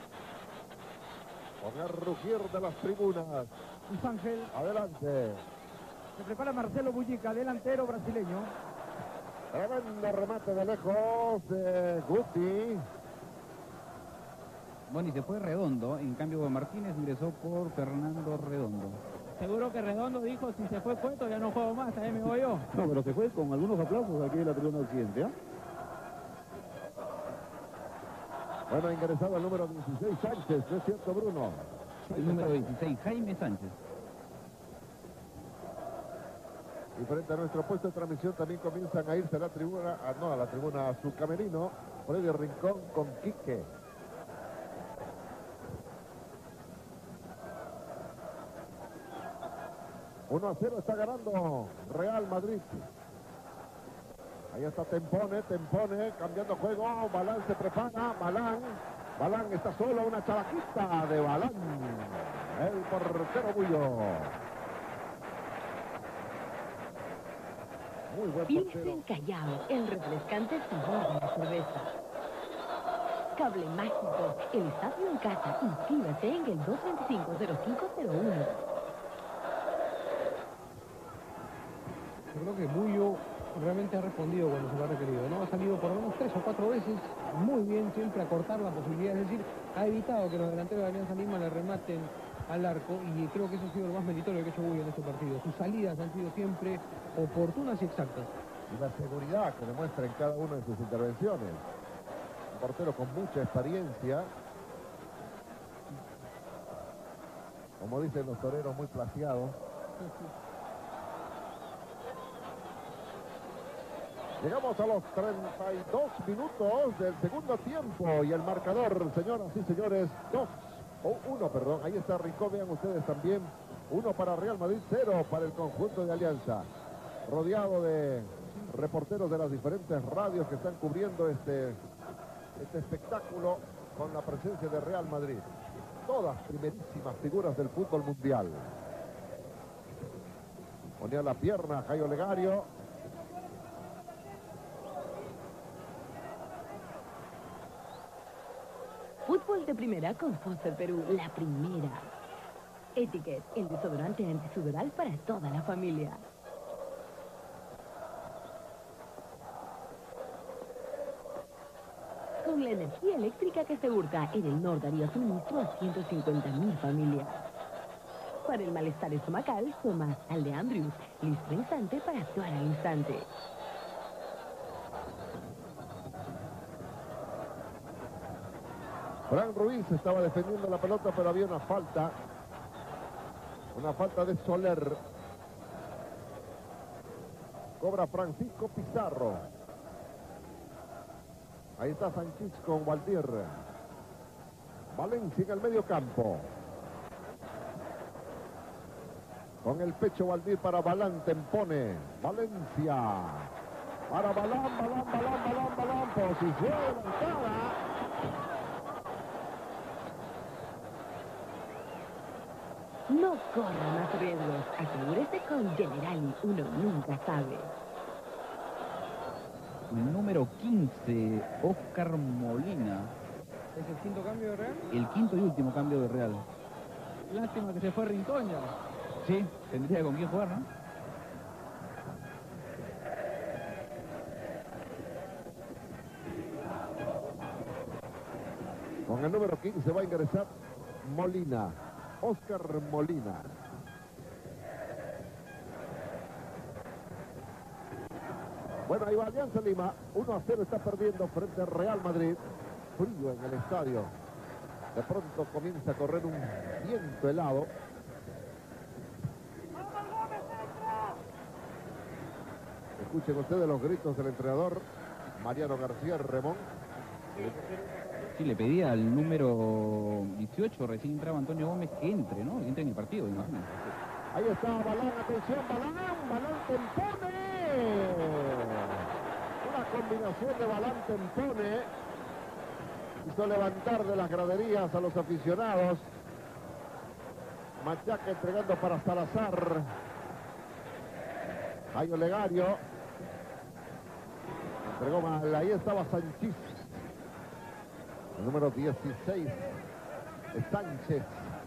Con el rugir de las tribunas. Luis Ángel. Adelante. Se prepara Marcelo Bullica, delantero brasileño. Tremendo remate de lejos de Guti. Bueno, y se fue Redondo, en cambio Martínez ingresó por Fernando Redondo. Seguro que Redondo dijo, si se fue Cueto ya no juego más, ahí me voy yo. No, pero se fue con algunos aplausos aquí en la tribuna occidente, ¿eh? Bueno, ha ingresado el número 16, Sánchez, ¿no es cierto, Bruno? El número 16, Jaime Sánchez. Y frente a nuestro puesto de transmisión también comienzan a irse a la tribuna, a la tribuna, a su camerino, Freddy Rincón con Quique. ...1-0 está ganando Real Madrid. Ahí está Tempone, cambiando juego, Balán se prepara, Balán está solo, una chalaquita de Balán, el portero Bullo. Muy buen portero. Pilsen Callao, el refrescante sabor de la cerveza. Cable Mágico, el estadio en casa, inscríbase en el 225-0501. Yo creo que Bullo realmente ha respondido cuando se lo ha requerido, ¿no? Ha salido por lo menos 3 o 4 veces muy bien, siempre a cortar la posibilidad, es decir, ha evitado que los delanteros de Alianza Lima le rematen al arco, y creo que eso ha sido lo más meritorio que ha hecho Bullo en este partido. Sus salidas han sido siempre oportunas y exactas. Y la seguridad que demuestra en cada una de sus intervenciones. Un portero con mucha experiencia. Como dicen los toreros, muy plateado. Llegamos a los 32 minutos del segundo tiempo y el marcador, señoras y señores, 1, perdón. Ahí está Rincón, vean ustedes también. 1 para Real Madrid, 0 para el conjunto de Alianza. Rodeado de reporteros de las diferentes radios que están cubriendo este espectáculo con la presencia de Real Madrid. Todas primerísimas figuras del fútbol mundial. Ponía la pierna Jairo Legario. Fútbol de primera con Foster Perú, la primera. Etiquette, el desodorante antisudoral para toda la familia. Con la energía eléctrica que se hurta, en el norte daría suministro a 150.000 familias. Para el malestar estomacal, toma sal de Andrews, listo instante para actuar al instante. Fran Ruiz estaba defendiendo la pelota, pero había una falta. Una falta de Soler. Cobra Francisco Pizarro. Ahí está Sánchez con Waldir. Valencia en el medio campo. Con el pecho Waldir para Balán, Tempone. Valencia. Para Balán. Posición adelantada. No corra más riesgos. Asegúrese con Generali. Uno nunca sabe. El número 15, Oscar Molina. ¿Es el quinto cambio de Real? El quinto y último cambio de Real. Lástima que se fue Rincón ya. Sí, tendría con quién jugar, ¿no? Con el número 15 va a ingresar Molina. Oscar Molina. Bueno, ahí va Alianza Lima. 1-0 está perdiendo frente al Real Madrid. Frío en el estadio. De pronto comienza a correr un viento helado. Escuchen ustedes los gritos del entrenador Mariano García Remón. Sí, le pedía al número 18, recién entraba Antonio Gómez, que entre, ¿no? Que entre en el partido, imagínate. Ahí está Balán, atención, Balán Tempone. Una combinación de Balán Tempone. Hizo levantar de las graderías a los aficionados. Machaca entregando para Salazar. Jairo Legario. Entregó mal, ahí estaba Sánchez. El número 16, Sánchez.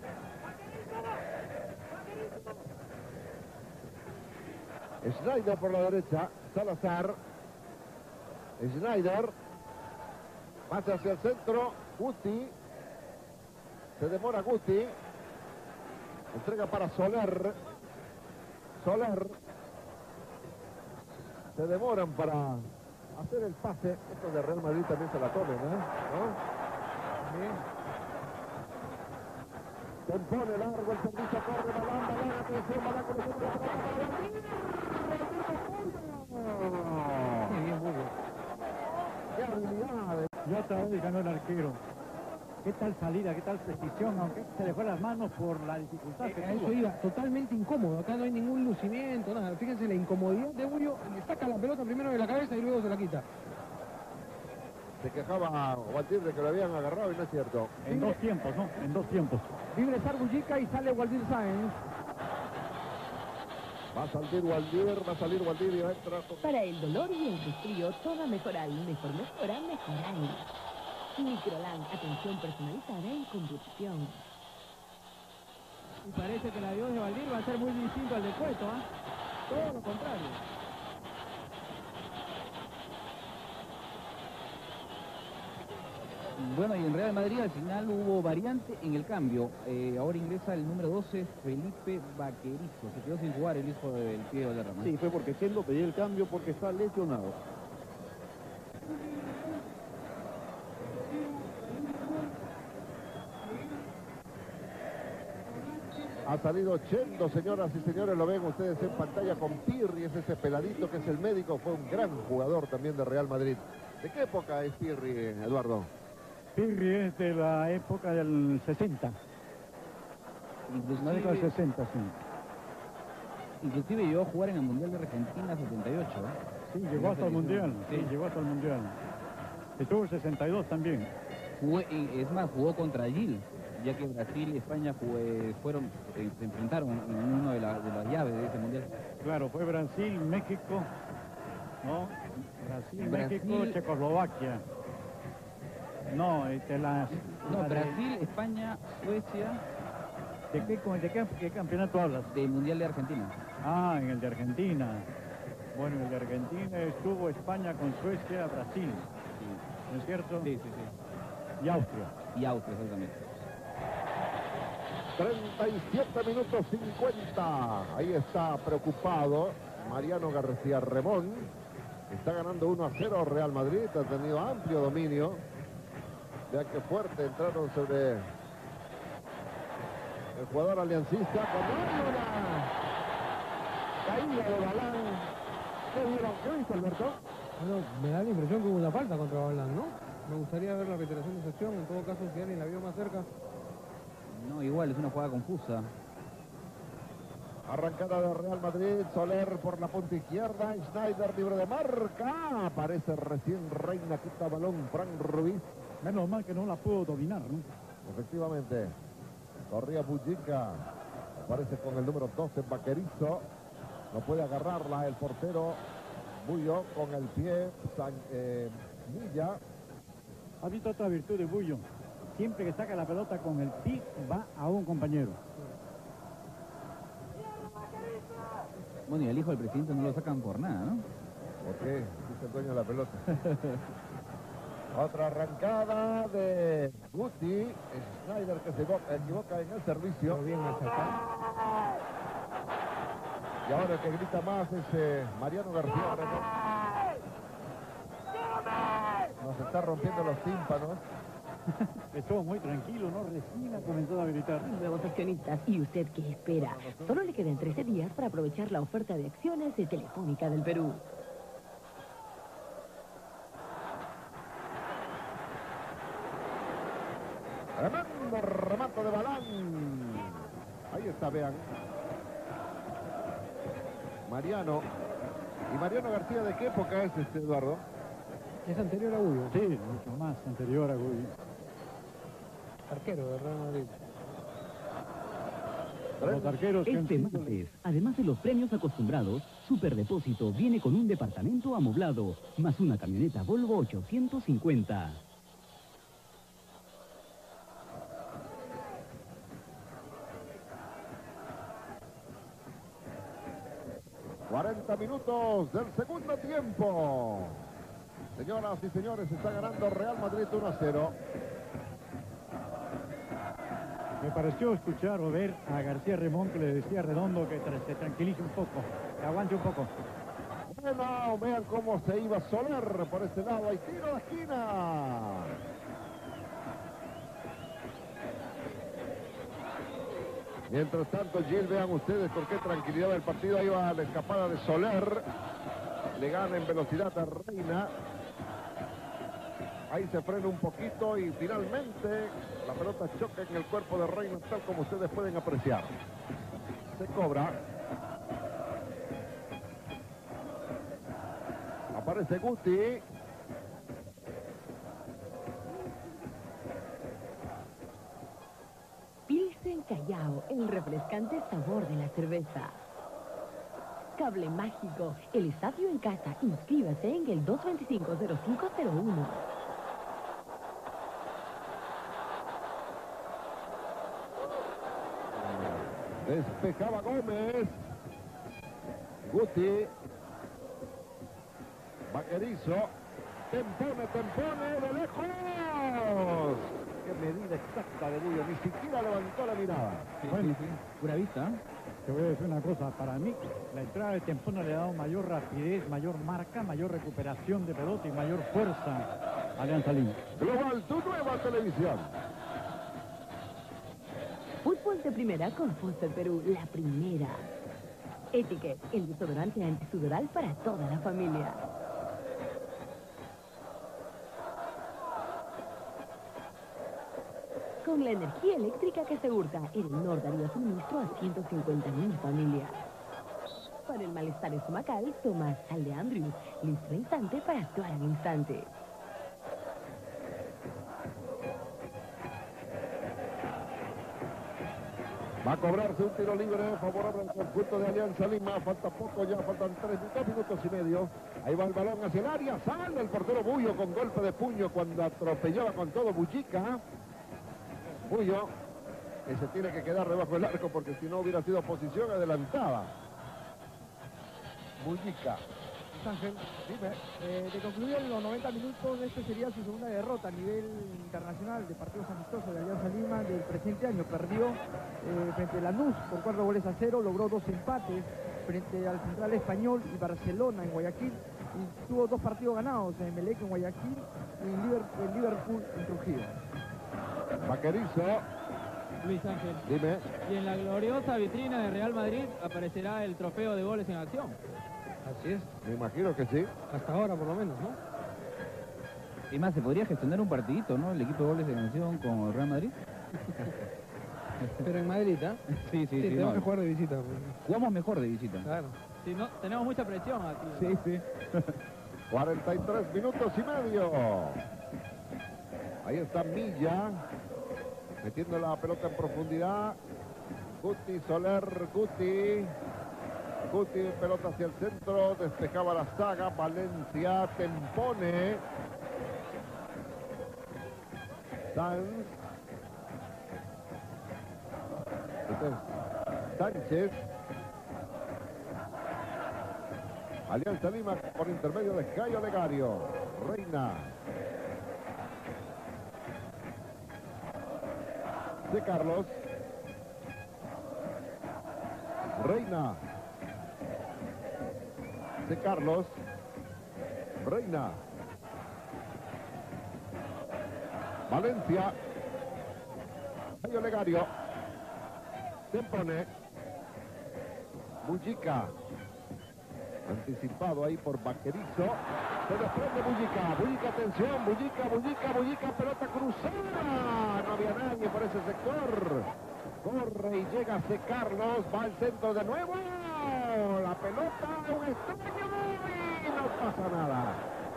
Schneider por la derecha, Salazar. Schneider. Pasa hacia el centro, Guti. Se demora Guti. Entrega para Soler. Se demoran para hacer el pase. Estos de Real Madrid también se la tomen, ¿no? Tempone largo el servicio, corre Balán, atención, Balán con el centro de la Muy bien, muy bien. ¡Qué habilidad! Y otra vez ganó el arquero. ¿Qué tal salida, qué tal precisión? Aunque se le fue las manos por la dificultad que A eso tuvo. iba, totalmente incómodo. Acá no hay ningún lucimiento, nada. Fíjense la incomodidad de Bullo. Le saca la pelota primero de la cabeza y luego se la quita. Se quejaba Waldir de que lo habían agarrado y no es cierto. En dos tiempos, ¿no? En dos tiempos. Libre Sarbujica y sale Waldir Sáenz. Va a salir Waldir y va a entrar con... Para el dolor y el resfrío, toma Mejoral. Mejora, Mejoral. Microlan, atención personalizada en conducción. Y parece que el adiós de Valdir va a ser muy distinto al de Cueto, ¿ah? Todo lo contrario. Bueno, y en Real Madrid al final hubo variante en el cambio. Ahora ingresa el número 12, Felipe Vaquerizo. Se quedó sin jugar el hijo del Pío Valderrama. Sí, fue porque Kendo pedía el cambio porque está lesionado. Ha salido Chendo, señoras y señores, lo ven ustedes en pantalla con Pirri, es ese peladito que es el médico, fue un gran jugador también de Real Madrid. ¿De qué época es Pirri, Eduardo? Pirri es de la época del 60. La década del 60, sí. Inclusive llegó a jugar en el Mundial de Argentina 78. Sí, llegó hasta el Mundial. Sí. Sí, llegó hasta el Mundial. Estuvo el 62 también. Es más, jugó contra Gil, ya que Brasil y España se enfrentaron en una de las llaves de ese Mundial. Claro, fue Brasil, México, ¿no? Brasil, México, Checoslovaquia. No, Brasil, España, Suecia. ¿De qué campeonato hablas? Del Mundial de Argentina. Ah, en el de Argentina. Bueno, en el de Argentina estuvo España con Suecia, Brasil. ¿No es cierto? Sí, sí, sí. Y Austria. Y Austria, exactamente. 37 minutos 50. Ahí está preocupado Mariano García Remón. Está ganando 1-0 Real Madrid. Ha tenido amplio dominio. Vean qué fuerte entraron sobre el jugador aliancista. Cuando hay una caída de Balán. ¿Qué vieron? ¿Qué viste, Alberto? Bueno, me da la impresión que hubo una falta contra Balán, ¿no? Me gustaría ver la reiteración de esa acción. En todo caso, si alguien la vio más cerca. No, igual, es una jugada confusa. Arrancada de Real Madrid, Soler por la punta izquierda, Schneider libre de marca. Aparece recién Reina, quita balón, Fran Ruiz. Menos mal que no la pudo dominar, ¿no? Efectivamente, corría Bujica, aparece con el número 12, Vaquerizo. No puede agarrarla el portero Bullo con el pie, Milla. Ha visto otra virtud de Bullo. Siempre que saca la pelota con el pie, va a un compañero. Bueno, y al hijo del presidente no lo sacan por nada, ¿no? ¿Por qué? Es el dueño de la pelota. Otra arrancada de Guti. Schneider que se equivoca en el servicio. Bien achacado. Y ahora el que grita más es Mariano García Remón. Nos está rompiendo los tímpanos. Estuvo muy tranquilo, ¿no? Recién ha comenzado a gritar. Nuevos accionistas, ¿y usted qué espera? Solo le quedan 13 días para aprovechar la oferta de acciones de Telefónica del Perú. Tremendo remate de Balán. Ahí está, vean. Mariano. ¿Y Mariano García de qué época es Eduardo? Es anterior a Bullo. Sí, mucho más anterior a Gulli. Arquero de Real Madrid. Los arqueros que han Este sido- martes, además de los premios acostumbrados, Superdepósito viene con un departamento amoblado, más una camioneta Volvo 850. ...40 minutos del segundo tiempo. Señoras y señores, está ganando Real Madrid 1-0. Me pareció escuchar o ver a García Remón que le decía a Redondo que se tranquilice un poco, que aguante un poco. Bueno, vean cómo se iba Soler por este lado. Hay tiro de esquina. Mientras tanto, Gil, vean ustedes con qué tranquilidad el partido. Ahí va la escapada de Soler. Le gana en velocidad a Reina. Ahí se frena un poquito y finalmente la pelota choca en el cuerpo de Reina, tal como ustedes pueden apreciar. Se cobra. Aparece Guti. Pilsen Callao, el refrescante sabor de la cerveza. Cable Mágico, el estadio en casa. Inscríbase en el 225-0501. Despejaba Gómez. Guti. Vaquerizo. Tempone de lejos. Qué medida exacta de Bullo. Ni siquiera levantó la mirada. Bueno, Pura vista, ¿eh? te voy a decir una cosa. Para mí, la entrada de Tempona le ha dado mayor rapidez, mayor marca, mayor recuperación de pelota y mayor fuerza a Alianza Lima. Global, tu nueva televisión. Fútbol de primera con Foster Perú, la primera. Etiquette, el desodorante antisudoral para toda la familia. Con la energía eléctrica que se hurta, Edenor daría suministro a 150.000 familias. Para el malestar estomacal, toma sal de Andrews, listo instante para actuar al instante. Va a cobrarse un tiro libre favorable al conjunto de Alianza Lima. Falta poco ya, faltan 2 minutos y medio. Ahí va el balón hacia el área. Sale el portero Bullo con golpe de puño cuando atropellaba con todo Bujica. Bullo, que se tiene que quedar debajo del arco porque si no hubiera sido posición adelantada. Bujica. Ángel, de concluir los 90 minutos, este sería su segunda derrota a nivel internacional de partidos amistosos de Alianza Lima del presente año. Perdió frente a Lanús por 4-0, logró 2 empates frente al Central Español y Barcelona en Guayaquil, y tuvo 2 partidos ganados, en Emelec en Guayaquil y en Liverpool en Trujillo. Vaquerizo. Luis Ángel. Dime. Y en la gloriosa vitrina de Real Madrid aparecerá el trofeo de goles en acción. Así es, Me imagino que sí. hasta ahora por lo menos, ¿no? Y más, se podría gestionar un partidito, ¿no? El equipo de goles de acción con el Real Madrid. Pero en Madrid, ¿ah? Sí, tenemos no. que jugar de visita. Jugamos mejor de visita. Claro. Si no, tenemos mucha presión aquí. Sí. 43 minutos y medio. Ahí está Milla. Metiendo la pelota en profundidad. Guti, Soler, Guti. Guti, pelota hacia el centro. Despejaba la saga. Valencia, Tempone. Sanz. Sánchez. Alianza Lima por intermedio de Cayo Legario. Reina. De Carlos. Reina. De Carlos. Reina. Valencia. Cayo Legario. Tempone. Mujica. Anticipado ahí por Vaquerizo. Se desprende Mujica. Mujica, atención. Mujica. Pelota cruzada. No había nadie por ese sector. Corre y llega C. Carlos. Va al centro de nuevo. La pelota. Un extraño. Y no pasa nada.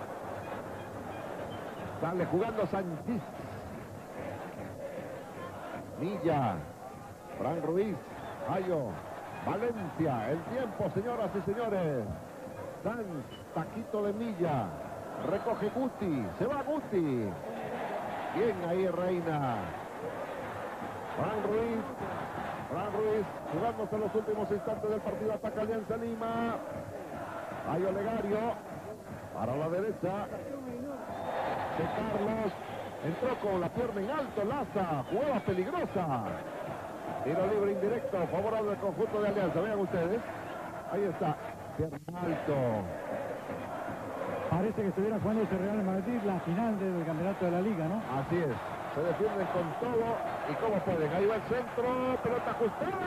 Sale jugando Sánchez. Milla. Fran Ruiz. Ayo. Valencia, el tiempo, señoras y señores. Sanz, taquito de Milla. Recoge Guti, se va Guti. Bien ahí Reina. Fran Ruiz, jugándose los últimos instantes del partido. Ataca Alianza Lima. Ayo Legario. Para la derecha. De Carlos. Entró con la pierna en alto. Laza, jugada peligrosa. Tiro libre indirecto, favorable al conjunto de Alianza. Vean ustedes. Ahí está. Pierna alto. Parece que estuviera jugando ese Real Madrid la final del campeonato de la Liga, ¿no? Así es. Se defienden con todo. ¿Y cómo pueden? Ahí va el centro. Pelota ajustada.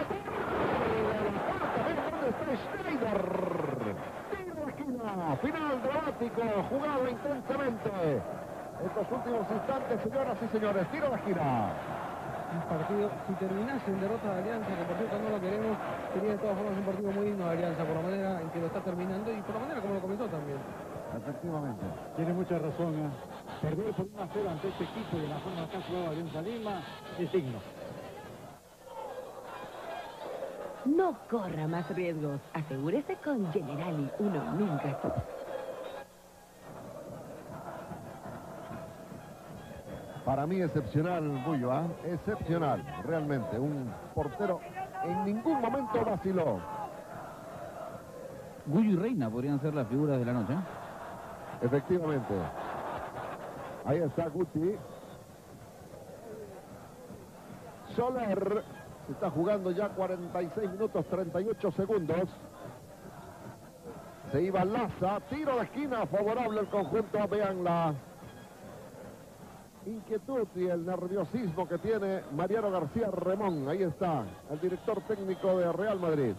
¿Dónde está Schneider? Tiro de esquina. Final dramático. Jugado intensamente. Estos últimos instantes, señoras y señores. Tiro de esquina. Un partido, si terminase en derrota de Alianza, que por cierto no lo queremos, sería de todas formas un partido muy digno de Alianza, por la manera en que lo está terminando y por la manera como lo comenzó también. Efectivamente. Tiene mucha razón. Perder por 1-0 ante este equipo y de la forma que ha jugado Alianza Lima es digno. No corra más riesgos. Asegúrese con Generali. Uno nunca. Para mí excepcional, Bullo, ¿ah? Excepcional, realmente. Un portero en ningún momento vaciló. Gullo y Reina podrían ser las figuras de la noche. Efectivamente. Ahí está Guti. Soler. Se está jugando ya 46 minutos, 38 segundos. Se iba Laza. Tiro de esquina favorable al conjunto. Vean la inquietud y el nerviosismo que tiene Mariano García Remón. Ahí está, el director técnico de Real Madrid.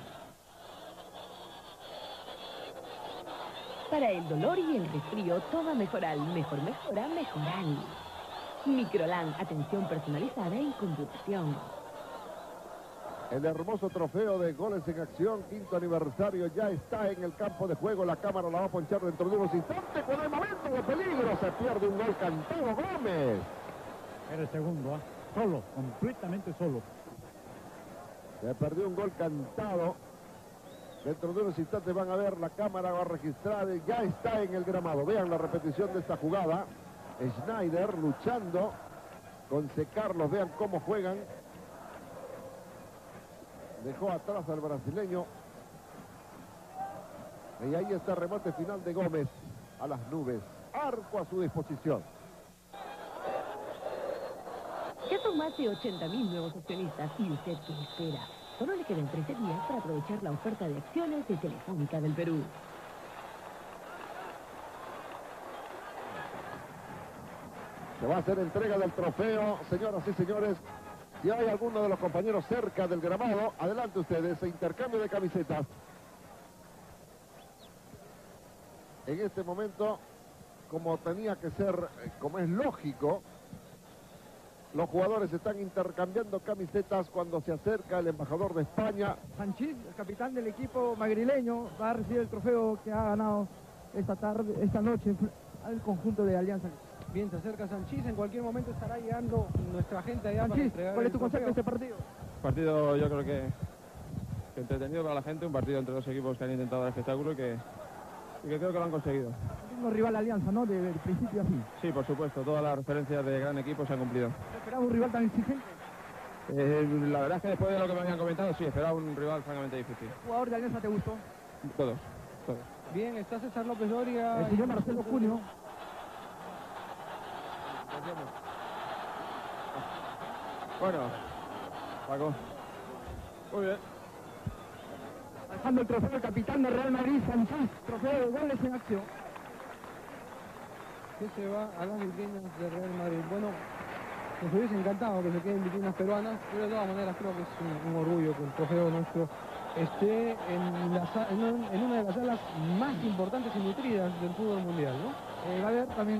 Para el dolor y el resfrío, toma Mejoral. Mejor mejora, Mejoral. Microlan, atención personalizada en conducción. El hermoso trofeo de goles en acción, 5º aniversario, ya está en el campo de juego. La cámara la va a ponchar dentro de unos instantes. Con el momento de peligro se pierde un gol cantado Gómez. Era el segundo, solo, completamente solo. Se perdió un gol cantado. Dentro de unos instantes van a ver, la cámara va a registrar. Ya está en el gramado. Vean la repetición de esta jugada. Schneider luchando con C. Carlos. Vean cómo juegan. Dejó atrás al brasileño. Y ahí está el remate final de Gómez a las nubes. Arco a su disposición. Ya son más de 80.000 nuevos accionistas. ¿Y usted qué espera? Solo le quedan 13 días para aprovechar la oferta de acciones de Telefónica del Perú. Se va a hacer entrega del trofeo, señoras y señores. Si hay alguno de los compañeros cerca del grabado, adelante ustedes, intercambio de camisetas. En este momento, como tenía que ser, como es lógico, los jugadores están intercambiando camisetas cuando se acerca el embajador de España. Sanchís, el capitán del equipo magrileño, va a recibir el trofeo que ha ganado esta noche al conjunto de Alianza. Bien, se acerca Sanchís, en cualquier momento estará llegando nuestra gente allá para Sanchís, entregar ¿cuál es el tu concepto de este trofeo. partido? Partido, yo creo que entretenido para la gente, un partido entre dos equipos que han intentado dar espectáculo y que creo que lo han conseguido. Un rival Alianza, ¿no? De principio a fin. Sí, por supuesto, todas las referencias de gran equipo se han cumplido. ¿Esperaba un rival tan exigente? La verdad es que después de lo que me habían comentado, sí, esperaba un rival francamente difícil. ¿Qué jugador de Alianza te gustó? Todos. Bien, está César López Doria. El señor Marcelo Cunio. Bueno, Paco. Muy bien. Alzando el trofeo, el capitán de Real Madrid, Sanchís. Trofeo de goles en acción. Que se va a las vitrinas de Real Madrid. Bueno, nos hubiese encantado que se queden vitrinas peruanas, pero de todas maneras creo que es un orgullo que el trofeo nuestro esté en una de las salas más importantes y nutridas del fútbol mundial, ¿no? Va a haber también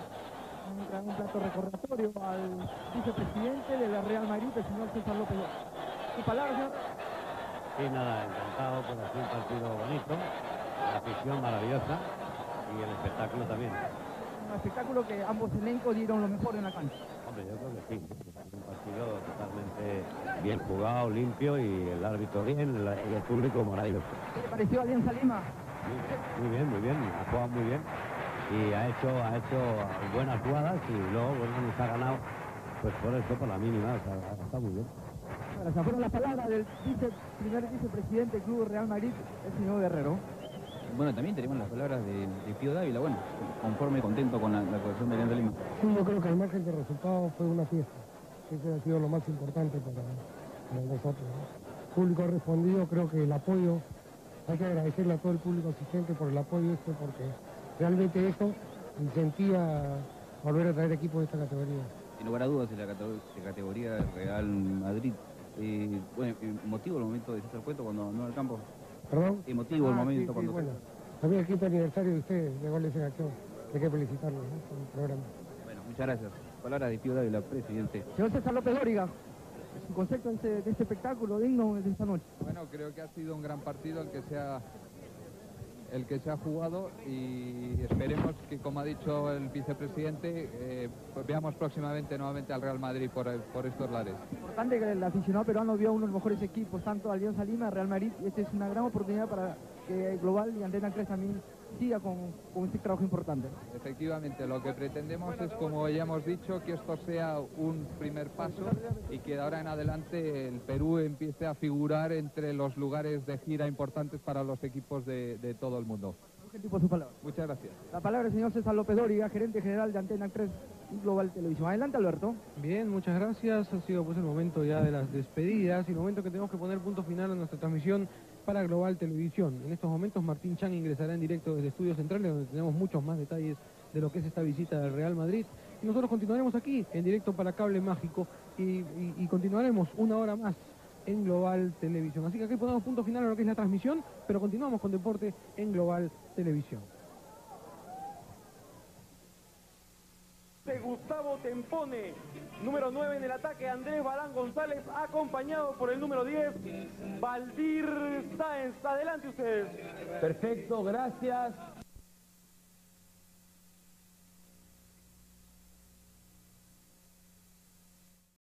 un plato recordatorio al vicepresidente de la Real Madrid, el señor César López. ¿Su palabra, señor? Sí, nada, encantado por hacer un partido bonito, la afición maravillosa y el espectáculo también. Un espectáculo que ambos elencos dieron lo mejor en la cancha. Hombre, yo creo que sí, un partido totalmente bien jugado, limpio y el árbitro bien y el público maravilloso. ¿Qué le pareció a Alianza Lima? Muy bien, ha jugado muy bien y ha hecho buenas jugadas y luego bueno, nos ha ganado, pues por eso, por la mínima, o sea, está muy bien. Gracias. Fueron las palabras del primer vicepresidente del Club Real Madrid, el señor Guerrero. Bueno, también tenemos las palabras de Pío Dávila, bueno, conforme, contento con la actuación de Alianza Lima. Sí, yo creo que al margen del resultado fue una fiesta. Eso ha sido lo más importante para nosotros, ¿no? El público ha respondido, creo que el apoyo, hay que agradecerle a todo el público asistente por el apoyo porque realmente eso incentiva volver a traer equipos de esta categoría. Sin lugar a dudas, en la categoría Real Madrid, bueno, emotivo el momento de César Cueto cuando no al campo. ¿Perdón? Emotivo el momento sí, cuando... bueno. También el quinto aniversario de ustedes, de Goles en Acción. Hay que felicitarlos, ¿no? Por el programa. Bueno, muchas gracias. Palabras de Pío Dávila, presidente. Señor César López Dóriga, su concepto de este espectáculo digno de esta noche. Bueno, creo que ha sido un gran partido el que se ha jugado y esperemos que, como ha dicho el vicepresidente, pues veamos próximamente nuevamente al Real Madrid por estos lares. Importante que el aficionado peruano vio a uno de los mejores equipos, tanto Alianza Lima, Real Madrid, y esta es una gran oportunidad para que Global y Antena 3 también siga con este trabajo importante. Efectivamente, lo que pretendemos es, como ya hemos dicho, que esto sea un primer paso y que de ahora en adelante el Perú empiece a figurar entre los lugares de gira importantes para los equipos de todo el mundo. Su palabra. Muchas gracias. La palabra del señor César López Dóriga, gerente general de Antena 3 y Global Televisión. Adelante, Alberto. Bien, muchas gracias. Ha sido pues el momento ya de las despedidas y el momento que tenemos que poner punto final a nuestra transmisión para Global Televisión. En estos momentos Martín Chan ingresará en directo desde Estudios Centrales, donde tenemos muchos más detalles de lo que es esta visita del Real Madrid. Y nosotros continuaremos aquí en directo para Cable Mágico y continuaremos una hora más en Global Televisión. Así que aquí ponemos punto final a lo que es la transmisión, pero continuamos con deporte en Global Televisión. De Gustavo Tempone, número 9 en el ataque, Andrés Balán González, acompañado por el número 10, Valdir Sáenz. Adelante ustedes. Perfecto, gracias.